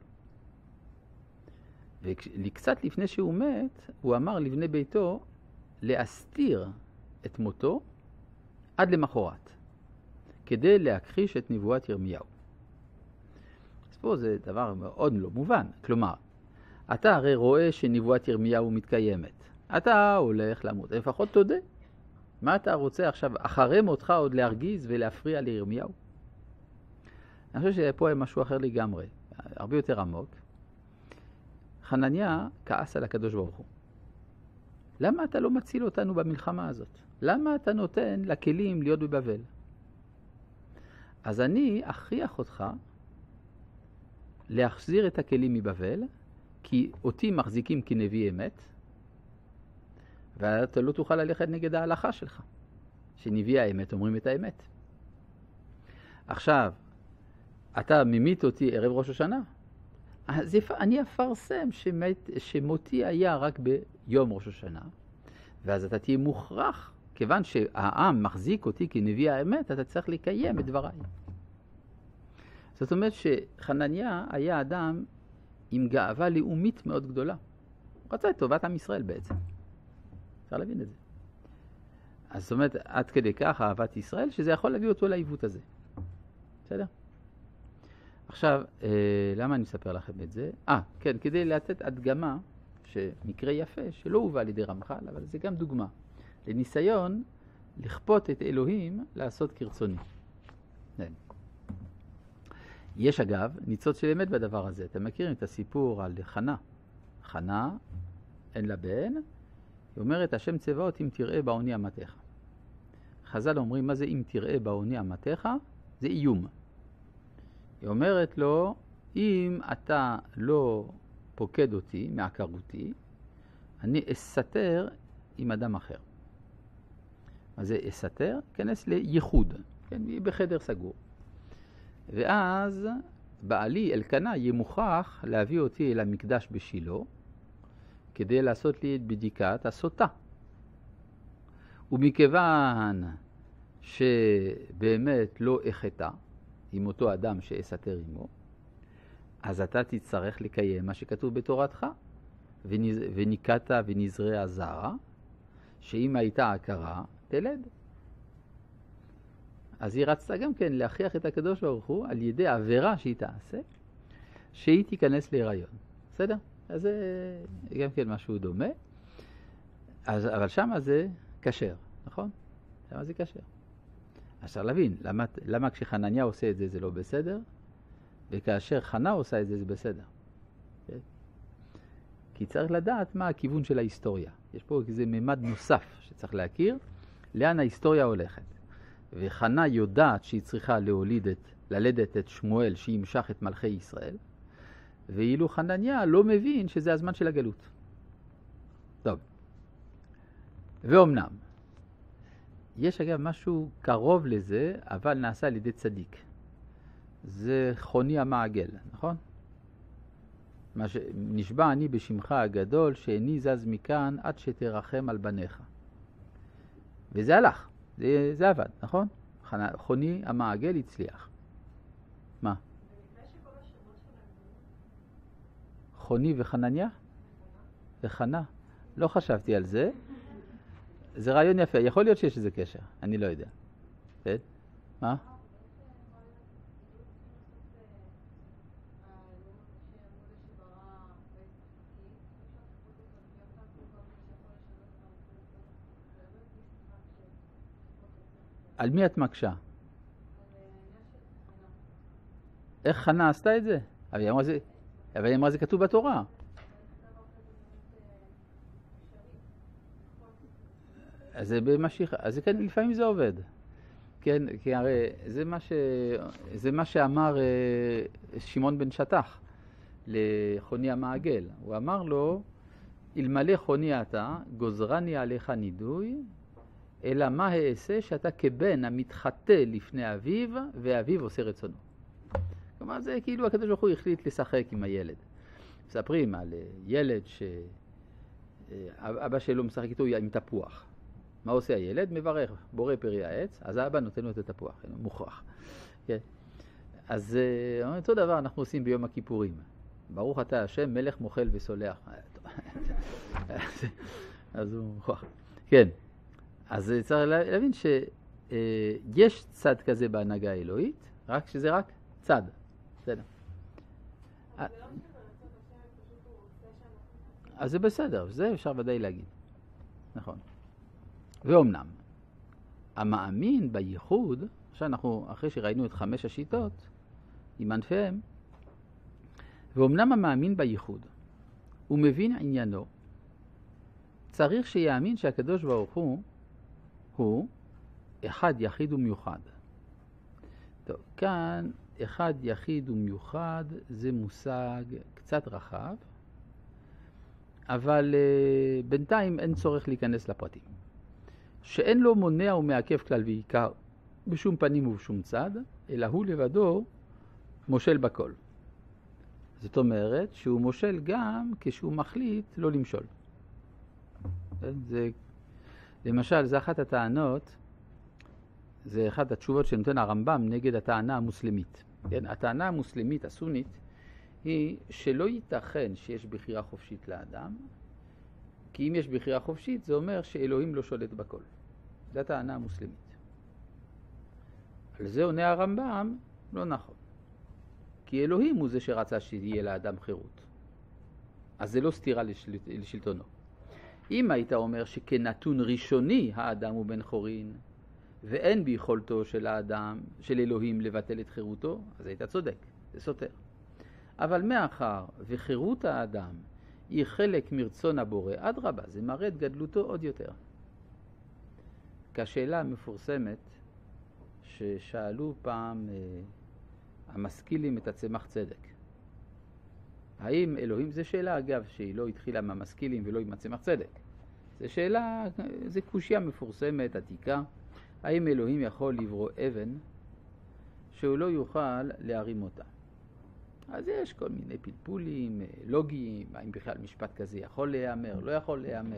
וקצת לפני שהוא מת, הוא אמר לבני ביתו להסתיר את מותו עד למחרת, כדי להכחיש את נבואת ירמיהו. אז פה זה דבר מאוד לא מובן. כלומר, אתה הרי רואה שנבואת ירמיהו מתקיימת. אתה הולך למות, לפחות תודה. מה אתה רוצה עכשיו, אחרי מותך עוד להרגיז ולהפריע לירמיהו? אני חושב שפה היה משהו אחר לגמרי, הרבה יותר עמוק. חנניה כעס על הקדוש ברוך הוא. למה אתה לא מציל אותנו במלחמה הזאת? למה אתה נותן לכלים להיות בבבל? אז אני אכריח אותך להחזיר את הכלים מבבל, כי אותי מחזיקים כנביא אמת, ואתה לא תוכל ללכת נגד ההלכה שלך, שנביא האמת אומרים את האמת. עכשיו, אתה ממית אותי ערב ראש השנה, אז אני אפרסם שמת, שמותי היה רק ביום ראש השנה, ואז אתה תהיה מוכרח, כיוון שהעם מחזיק אותי כנביא האמת, אתה צריך לקיים את דבריי. זאת אומרת שחנניה היה אדם עם גאווה לאומית מאוד גדולה. הוא רצה את טובת עם ישראל בעצם. אפשר להבין את זה. אז זאת אומרת, עד כדי כך אהבת ישראל, שזה יכול להביא אותו לעיוות הזה. בסדר? עכשיו, אה, למה אני אספר לכם את זה? אה, כן, כדי לתת הדגמה, שמקרה יפה, שלא הובא על ידי רמח"ל, אבל זה גם דוגמה. לניסיון לכפות את אלוהים לעשות כרצוני. כן. יש אגב ניצוץ של אמת בדבר הזה. אתם מכירים את הסיפור על חנה. חנה, אין לה בן, היא אומרת, השם צבאות אם תראה בעוני אמתך. חז"ל אומרים, מה זה אם תראה בעוני אמתך? זה איום. היא אומרת לו, אם אתה לא פוקד אותי מעקרותי, אני אסתר עם אדם אחר. מה זה אסתר? כנס לייחוד, כן, בחדר סגור. ואז בעלי אלקנה יהיה מוכרח להביא אותי אל המקדש בשילה, כדי לעשות לי את בדיקת הסוטה. ומכיוון שבאמת לא אחתה עם אותו אדם שאסתר עמו, אז אתה תצטרך לקיים מה שכתוב בתורתך, וניקת ונזרע זרע, שאם הייתה הכרה, תלד. אז היא רצתה גם כן להכריח את הקדוש ברוך הוא על ידי עבירה שהיא תעשה, שהיא תיכנס להיריון. בסדר? אז זה גם כן משהו דומה. אז, אבל שמה זה כשר, נכון? שמה זה כשר. אז צריך להבין, למה, למה כשחנניה עושה את זה זה לא בסדר, וכאשר חנה עושה את זה זה בסדר. Okay? כי צריך לדעת מה הכיוון של ההיסטוריה. יש פה איזה ממד נוסף שצריך להכיר, לאן ההיסטוריה הולכת. וחנה יודעת שהיא צריכה להוליד את, ללדת את שמואל שימשך את מלכי ישראל, ואילו חנניה לא מבין שזה הזמן של הגלות. טוב. ואומנם, יש אגב משהו קרוב לזה, אבל נעשה על ידי צדיק. זה חוני המעגל, נכון? מה ש... נשבע אני בשמך הגדול, שאיני זז מכאן עד שתרחם על בניך. וזה הלך, זה, זה עבד, נכון? חוני המעגל הצליח. מה? חוני וחנניה? וחנה? לא חשבתי על זה. זה רעיון יפה, יכול להיות שיש איזה קשר, אני לא יודע. כן? מה? על מי את מקשה? איך חנה עשתה את זה? אבל היא אמרה זה, אבל היא אמרה זה כתוב בתורה. אז זה במשיך, אז כן, לפעמים זה עובד. כן, כי הרי זה מה ש... זה מה שאמר שמעון בן שטח לחוני המעגל. הוא אמר לו, אלמלא חוני אתה, גוזרני עליך נידוי, אלא מה העשה שאתה כבן המתחטא לפני אביו, ואביו עושה רצונו. כלומר, זה כאילו הקדוש ברוך הוא החליט לשחק עם הילד. מספרים על ילד שאבא שלו משחק איתו עם תפוח. מה עושה הילד? מברך, בורא פרי העץ, אז האבא נותן לו את התפוח, מוכרח. כן. אז אותו דבר אנחנו עושים ביום הכיפורים. ברוך אתה השם, מלך מוחל וסולח. אז הוא מוכרח. כן. אז צריך להבין שיש צד כזה בהנהגה האלוהית, רק שזה רק צד. בסדר. אז זה בסדר, זה אפשר ודאי להגיד. נכון. ואומנם, המאמין בייחוד, עכשיו אנחנו, אחרי שראינו את חמש השיטות, עם ענפיהם, ואומנם המאמין בייחוד, הוא מבין עניינו, צריך שיאמין שהקדוש ברוך הוא, הוא אחד יחיד ומיוחד. טוב, כאן אחד יחיד ומיוחד זה מושג קצת רחב, אבל uh, בינתיים אין צורך להיכנס לפרטים. שאין לו מונע ומעכב כלל ועיקר בשום פנים ובשום צד, אלא הוא לבדו מושל בכל. זאת אומרת שהוא מושל גם כשהוא מחליט לא למשול. זה, למשל, זה אחת הטענות, זה אחת התשובות שנותן הרמב"ם נגד הטענה המוסלמית. כן? הטענה המוסלמית, הסונית, היא שלא ייתכן שיש בחירה חופשית לאדם, כי אם יש בחירה חופשית זה אומר שאלוהים לא שולט בכל. זו הטענה המוסלמית. על זה עונה הרמב"ם, לא נכון. כי אלוהים הוא זה שרצה שיהיה לאדם חירות. אז זה לא סתירה לשל... לשלטונו. אם היית אומר שכנתון ראשוני האדם הוא בן חורין, ואין ביכולתו של האדם, של אלוהים לבטל את חירותו, אז היית צודק, זה סותר. אבל מאחר וחירות האדם היא חלק מרצון הבורא, עד רבה, זה מראה את גדלותו עוד יותר. כשאלה המפורסמת ששאלו פעם אה, המשכילים את הצמח צדק. האם אלוהים, זו שאלה אגב שהיא לא התחילה מהמשכילים ולא עם הצמח צדק. זו שאלה, זו קושיה מפורסמת, עתיקה. האם אלוהים יכול לברוא אבן שהוא לא יוכל להרים אותה? אז יש כל מיני פלפולים, לוגיים, האם בכלל משפט כזה יכול להיאמר, לא יכול להיאמר.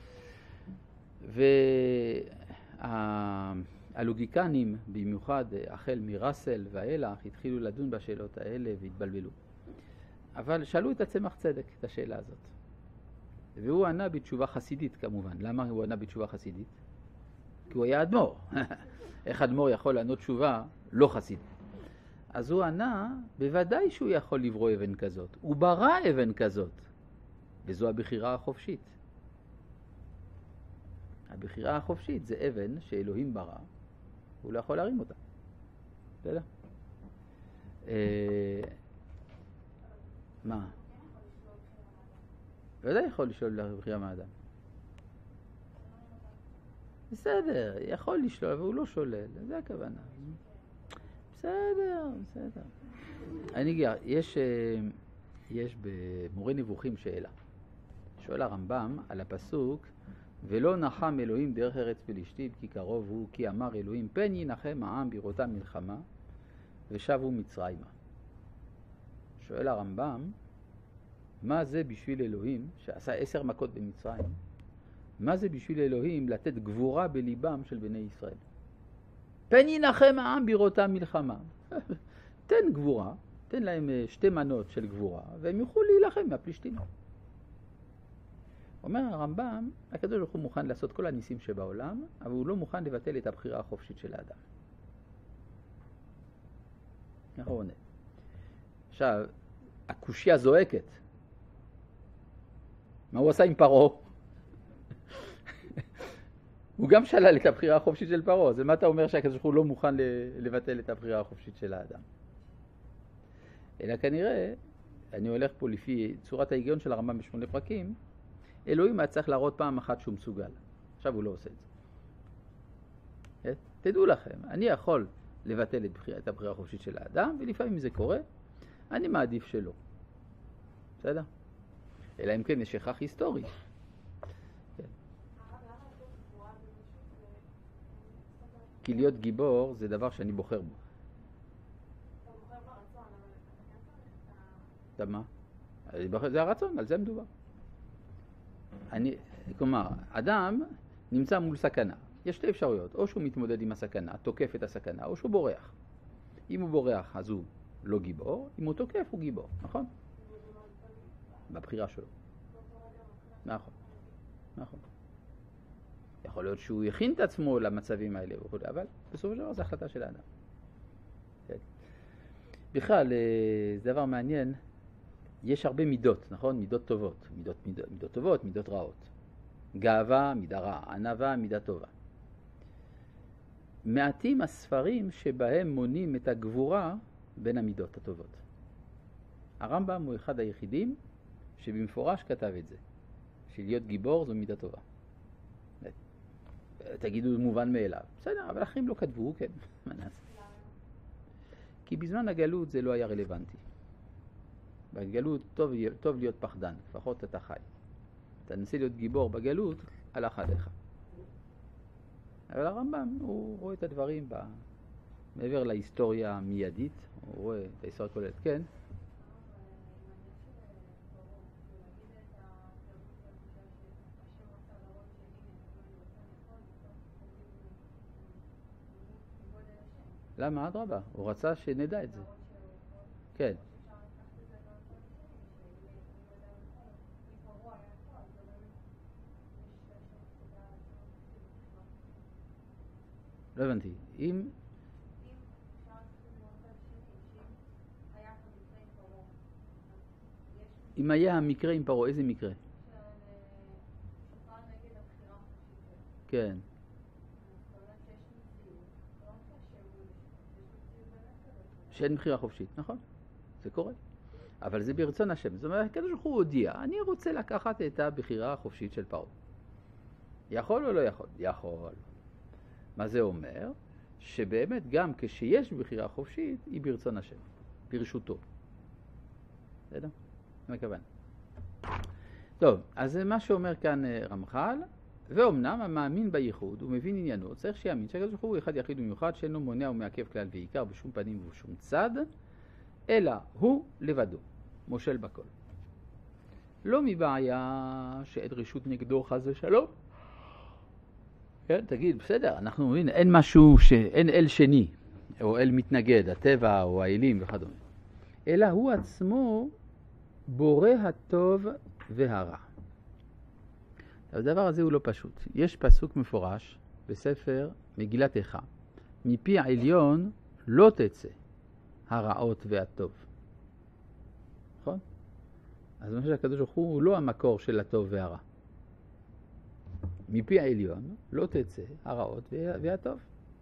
והלוגיקנים, במיוחד החל מרסל ואילך, התחילו לדון בשאלות האלה והתבלבלו. אבל שאלו את הצמח צדק את השאלה הזאת. והוא ענה בתשובה חסידית כמובן. למה הוא ענה בתשובה חסידית? כי הוא היה אדמו"ר. איך אדמו"ר יכול לענות תשובה לא חסידית? אז הוא ענה, בוודאי שהוא יכול לברוא אבן כזאת. הוא ברא אבן כזאת. וזו הבחירה החופשית. הבחירה החופשית זה אבן שאלוהים ברא. הוא לא יכול להרים אותה. בסדר? מה? ודאי יכול לשאול לבחירה מהאדם. בסדר, יכול לשלול, אבל הוא לא שולל, זה הכוונה. בסדר, בסדר. אני אגיד, יש, יש במורה נבוכים שאלה. שואל הרמב"ם על הפסוק, ולא נחם אלוהים דרך ארץ פלישתים, כי קרוב הוא, כי אמר אלוהים, פן ינחם העם בראותם מלחמה, ושבו מצרימה. שואל הרמב"ם, מה זה בשביל אלוהים, שעשה עשר מכות במצרים, מה זה בשביל אלוהים לתת גבורה בליבם של בני ישראל? פן ינחם העם בראותם מלחמה. תן גבורה, תן להם שתי מנות של גבורה, והם יוכלו להילחם מהפלישתים. אומר הרמב"ם, הקדוש ברוך הוא מוכן לעשות כל הניסים שבעולם, אבל הוא לא מוכן לבטל את הבחירה החופשית של האדם. איך הוא עונה? עכשיו, הקושיה זועקת. מה הוא עשה עם פרעה? הוא גם שלל את הבחירה החופשית של פרעה. אז מה אתה אומר שהקדוש ברוך הוא לא מוכן לבטל את הבחירה החופשית של האדם? אלא כנראה, אני הולך פה לפי צורת ההיגיון של הרמב"ם בשמונה פרקים, אלוהים היה צריך להראות פעם אחת שהוא מסוגל. עכשיו הוא לא עושה את זה. תדעו לכם, אני יכול לבטל את, בחירה, את הבחירה החופשית של האדם, ולפעמים זה קורה, אני מעדיף שלא. בסדר? אלא אם כן יש הכרח היסטורי. כן. כי להיות גיבור זה דבר שאני בוחר בו. אתה מה? זה הרצון, על זה מדובר. אני, כלומר, אדם נמצא מול סכנה. יש שתי אפשרויות, או שהוא מתמודד עם הסכנה, תוקף את הסכנה, או שהוא בורח. אם הוא בורח, אז הוא לא גיבור, אם הוא תוקף, הוא גיבור, נכון? בבחירה שלו. נכון, נכון. יכול להיות שהוא יכין את עצמו למצבים האלה, אבל בסופו של דבר זו החלטה של האדם. כן. בכלל, זה דבר מעניין, יש הרבה מידות, נכון? מידות טובות, מידות, מידות, מידות טובות, מידות רעות. גאווה, מידה רעה, ענווה, מידה טובה. מעטים הספרים שבהם מונים את הגבורה בין המידות הטובות. הרמב"ם הוא אחד היחידים שבמפורש כתב את זה, שלהיות גיבור זו מידה טובה. תגידו מובן מאליו. בסדר, אבל אחרים לא כתבו, כן, מה נעשה? כי בזמן הגלות זה לא היה רלוונטי. בגלות טוב, טוב להיות פחדן, לפחות אתה חי. אתה ננסה להיות גיבור בגלות, הלך עליך. אבל הרמב"ם, הוא רואה את הדברים בה, מעבר להיסטוריה המיידית, הוא רואה את ההיסטוריה כוללת, כן? למה? אדרבה, הוא רצה שנדע את זה. כן. לא הבנתי. אם... אם היה המקרה עם פרעה, איזה מקרה? כן. שאין בחירה חופשית, נכון? זה קורה. אבל זה ברצון השם. זאת אומרת, הקדוש ברוך הוא הודיע, אני רוצה לקחת את הבחירה החופשית של פרעה. יכול או לא יכול? יכול. מה זה אומר? שבאמת גם כשיש בחירה חופשית, היא ברצון השם, ברשותו. בסדר? מה הכוונה? טוב, אז זה מה שאומר כאן רמח"ל, ואומנם המאמין בייחוד, הוא מבין עניינו, צריך שיאמין שהקדוש ברוך הוא אחד יחיד ומיוחד, שאינו מונע ומעכב כלל ועיקר בשום פנים ובשום צד, אלא הוא לבדו, מושל בכל. לא מבעיה שעת רשות נגדו חס ושלום. כן, תגיד, בסדר, אנחנו מבינים, אין משהו שאין אל שני, או אל מתנגד, הטבע או האלים וכדומה. אלא הוא עצמו בורא הטוב והרע. הדבר הזה הוא לא פשוט. יש פסוק מפורש בספר מגילת איכה. מפי העליון לא תצא הרעות והטוב. נכון? אז מה שהקדוש ברוך הוא לא המקור של הטוב והרע. מפי העליון לא תצא הרעות והטוב.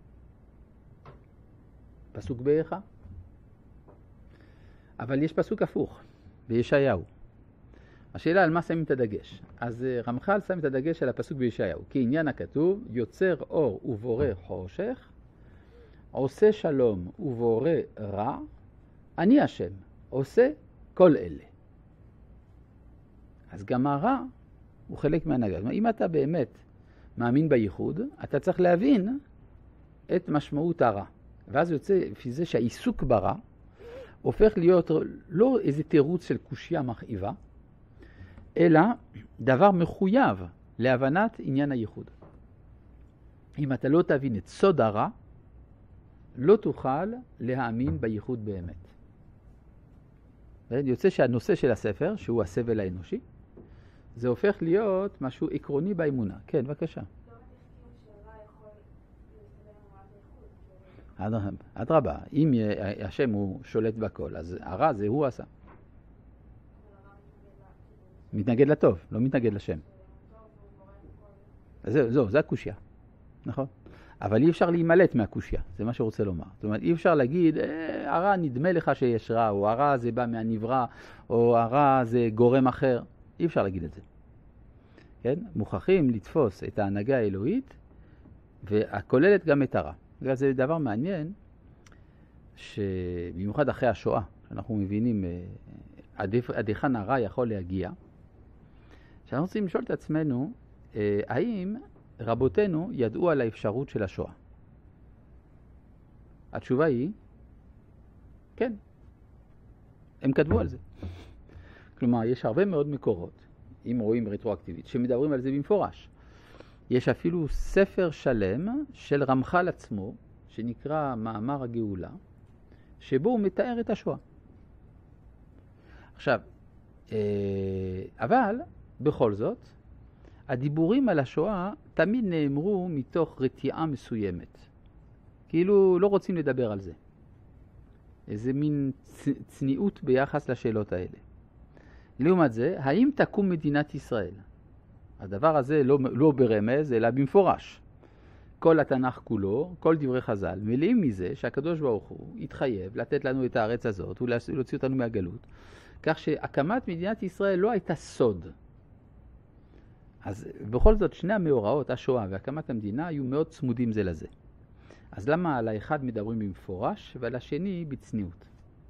פסוק באיכה. אבל יש פסוק הפוך, בישעיהו. השאלה על מה שמים את הדגש. אז רמח"ל שם את הדגש על הפסוק בישעיהו. כי עניין הכתוב, יוצר אור ובורא חושך, עושה שלום ובורא רע, אני השם, עושה כל אלה. אז גם הרע הוא חלק מהנהגה. אם אתה באמת מאמין בייחוד, אתה צריך להבין את משמעות הרע. ואז יוצא לפי זה שהעיסוק ברע הופך להיות לא איזה תירוץ של קושיה מכאיבה, אלא דבר מחויב להבנת עניין הייחוד. אם אתה לא תבין את סוד הרע, לא תוכל להאמין בייחוד באמת. יוצא שהנושא של הספר, שהוא הסבל האנושי, זה הופך להיות משהו עקרוני באמונה. כן, בבקשה. אדרבה, אם השם הוא שולט בכל, אז הרע זה הוא עשה. מתנגד לטוב, לא מתנגד לשם. זהו, זהו, זה הקושיה. נכון? אבל אי אפשר להימלט מהקושיה, זה מה שרוצה לומר. זאת אומרת, אי אפשר להגיד, אה, הרע נדמה לך שיש רע, או הרע זה בא מהנברא, או הרע זה גורם אחר. אי אפשר להגיד את זה. כן? מוכרחים לתפוס את ההנהגה האלוהית, וכוללת גם את הרע. זה דבר מעניין, שבמיוחד אחרי השואה, אנחנו מבינים עד היכן הרע יכול להגיע, שאנחנו רוצים לשאול את עצמנו, האם רבותינו ידעו על האפשרות של השואה? התשובה היא, כן, הם כתבו על זה. כלומר, יש הרבה מאוד מקורות, אם רואים רטרואקטיבית, שמדברים על זה במפורש. יש אפילו ספר שלם של רמח"ל עצמו, שנקרא מאמר הגאולה, שבו הוא מתאר את השואה. עכשיו, אבל בכל זאת, הדיבורים על השואה תמיד נאמרו מתוך רתיעה מסוימת. כאילו לא רוצים לדבר על זה. איזה מין צניעות ביחס לשאלות האלה. לעומת זה, האם תקום מדינת ישראל? הדבר הזה לא, לא ברמז, אלא במפורש. כל התנ"ך כולו, כל דברי חז"ל, מלאים מזה שהקדוש ברוך הוא התחייב לתת לנו את הארץ הזאת ולהוציא אותנו מהגלות, כך שהקמת מדינת ישראל לא הייתה סוד. אז בכל זאת שני המאורעות, השואה והקמת המדינה, היו מאוד צמודים זה לזה. אז למה על האחד מדברים במפורש ועל השני בצניעות?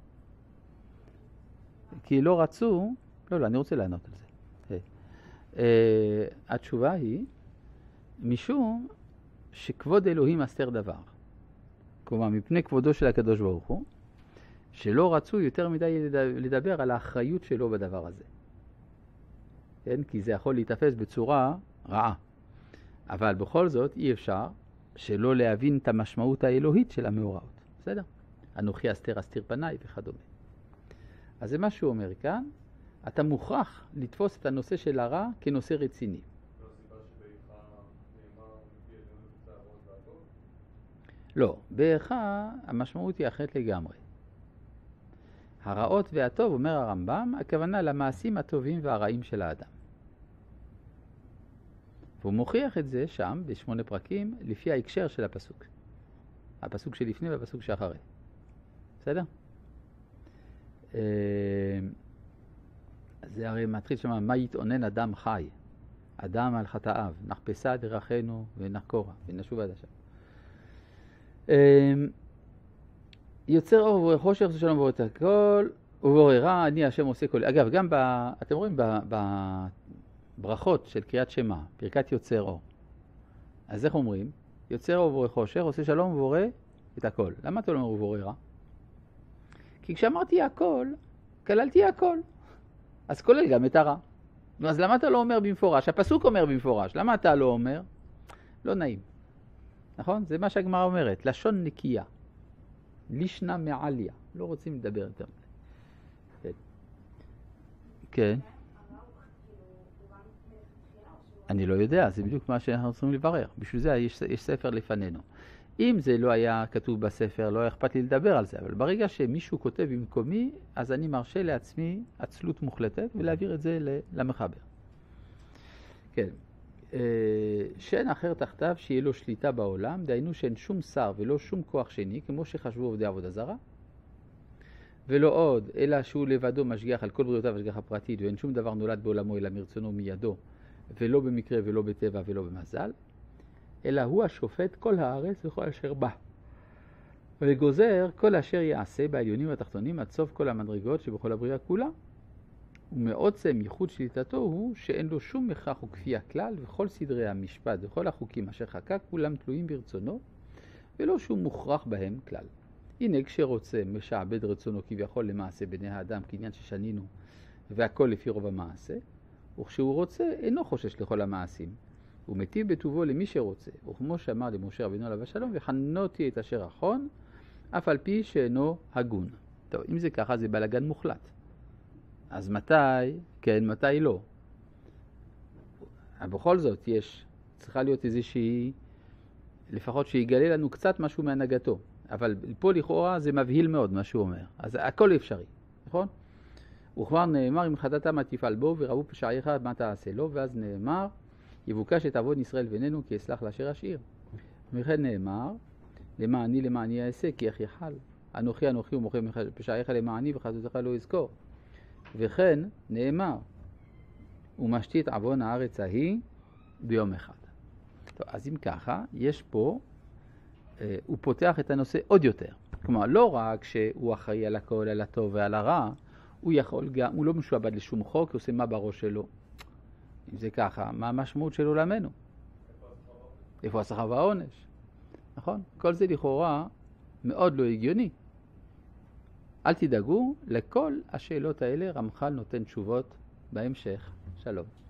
כי לא רצו, לא, לא, אני רוצה לענות על זה. Uh, התשובה היא, משום שכבוד אלוהים אסתר דבר. כלומר, מפני כבודו של הקדוש ברוך הוא, שלא רצו יותר מדי לדבר על האחריות שלו בדבר הזה. כן? כי זה יכול להתאפס בצורה רעה. אבל בכל זאת אי אפשר שלא להבין את המשמעות האלוהית של המאורעות. בסדר? אנוכי אסתר אסתיר פניי וכדומה. אז זה מה שהוא אומר כאן. אתה מוכרח לתפוס את הנושא של הרע כנושא רציני. לא, באיכה המשמעות היא אחרת לגמרי. הרעות והטוב, אומר הרמב"ם, הכוונה למעשים הטובים והרעים של האדם. והוא מוכיח את זה שם, בשמונה פרקים, לפי ההקשר של הפסוק. הפסוק שלפני והפסוק שאחרי. בסדר? זה הרי מתחיל שמה, מה יתעונן אדם חי? אדם על חטאיו, נחפשה דרכינו ונחקורה, ונשוב עד השם. יוצר אור ובורא חושך, עושה שלום ובורא את הכל, ובורא רע, אני השם עושה כל. אגב, גם ב, אתם רואים בברכות של קריאת שמע, פרקת יוצר אור. אז איך אומרים? יוצר אור ובורא חושך, עושה שלום ובורא את הכל. למה אתה לא אומר ובורא רע? כי כשאמרתי הכל, כללתי הכל. אז כולל גם את הרע. אז למה אתה לא אומר במפורש? הפסוק אומר במפורש. למה אתה לא אומר? לא נעים. נכון? זה מה שהגמרא אומרת. לשון נקייה. לישנה מעליה. לא רוצים לדבר יותר. כן. כן. אני לא יודע. זה בדיוק מה שאנחנו צריכים לברר. בשביל זה יש, יש ספר לפנינו. אם זה לא היה כתוב בספר, לא היה אכפת לי לדבר על זה. אבל ברגע שמישהו כותב במקומי, אז אני מרשה לעצמי עצלות מוחלטת ולהעביר את זה למחבר. כן. שאין אחר תחתיו שיהיה לו שליטה בעולם, דהיינו שאין שום שר ולא שום כוח שני, כמו שחשבו עובדי עבודה זרה, ולא עוד, אלא שהוא לבדו משגיח על כל בריאותיו השגחה פרטית, ואין שום דבר נולד בעולמו אלא מרצונו מידו, ולא במקרה ולא בטבע ולא במזל, אלא הוא השופט כל הארץ וכל אשר בא. וגוזר כל אשר יעשה בעליונים והתחתונים עד סוף כל המדרגות שבכל הבריאה כולה. ומעוצם ייחוד שליטתו הוא שאין לו שום מכרח וכפייה כלל, וכל סדרי המשפט וכל החוקים אשר חקק כולם תלויים ברצונו, ולא שהוא מוכרח בהם כלל. הנה כשרוצה משעבד רצונו כביכול למעשה בני האדם כעניין ששנינו, והכל לפי רוב המעשה, וכשהוא רוצה אינו חושש לכל המעשים, הוא מטיב בטובו למי שרוצה, וכמו שאמר למשה רבינו עליו השלום, וחנותי את אשר אחון, אף על פי שאינו הגון. טוב, אם זה ככה זה בלגן מוחלט. אז מתי, כן, מתי לא? אבל בכל זאת יש, צריכה להיות איזושהי, לפחות שיגלה לנו קצת משהו מהנהגתו. אבל פה לכאורה זה מבהיל מאוד מה שהוא אומר. אז הכל אפשרי, נכון? וכבר נאמר, אם חטאת מה תפעל בו ורבו פשעיך מה תעשה לו, ואז נאמר, יבוקש את עבוד ישראל וננו כי אסלח לאשר אשאיר. וכן נאמר, למעני למעני אעשה כי איך יחל. אנוכי אנוכי ומוכר פשעיך למעני וחסדותיך לא יזכור. וכן נאמר, ומשתית עוון הארץ ההיא ביום אחד. טוב, אז אם ככה, יש פה, אה, הוא פותח את הנושא עוד יותר. כלומר, לא רק שהוא אחראי על הכל, על הטוב ועל הרע, הוא יכול גם, הוא לא משועבד לשום חוק, הוא עושה מה בראש שלו. אם זה ככה, מה המשמעות של עולמנו? איפה השכר והעונש? נכון? כל זה לכאורה מאוד לא הגיוני. אל תדאגו, לכל השאלות האלה רמח"ל נותן תשובות בהמשך. שלום.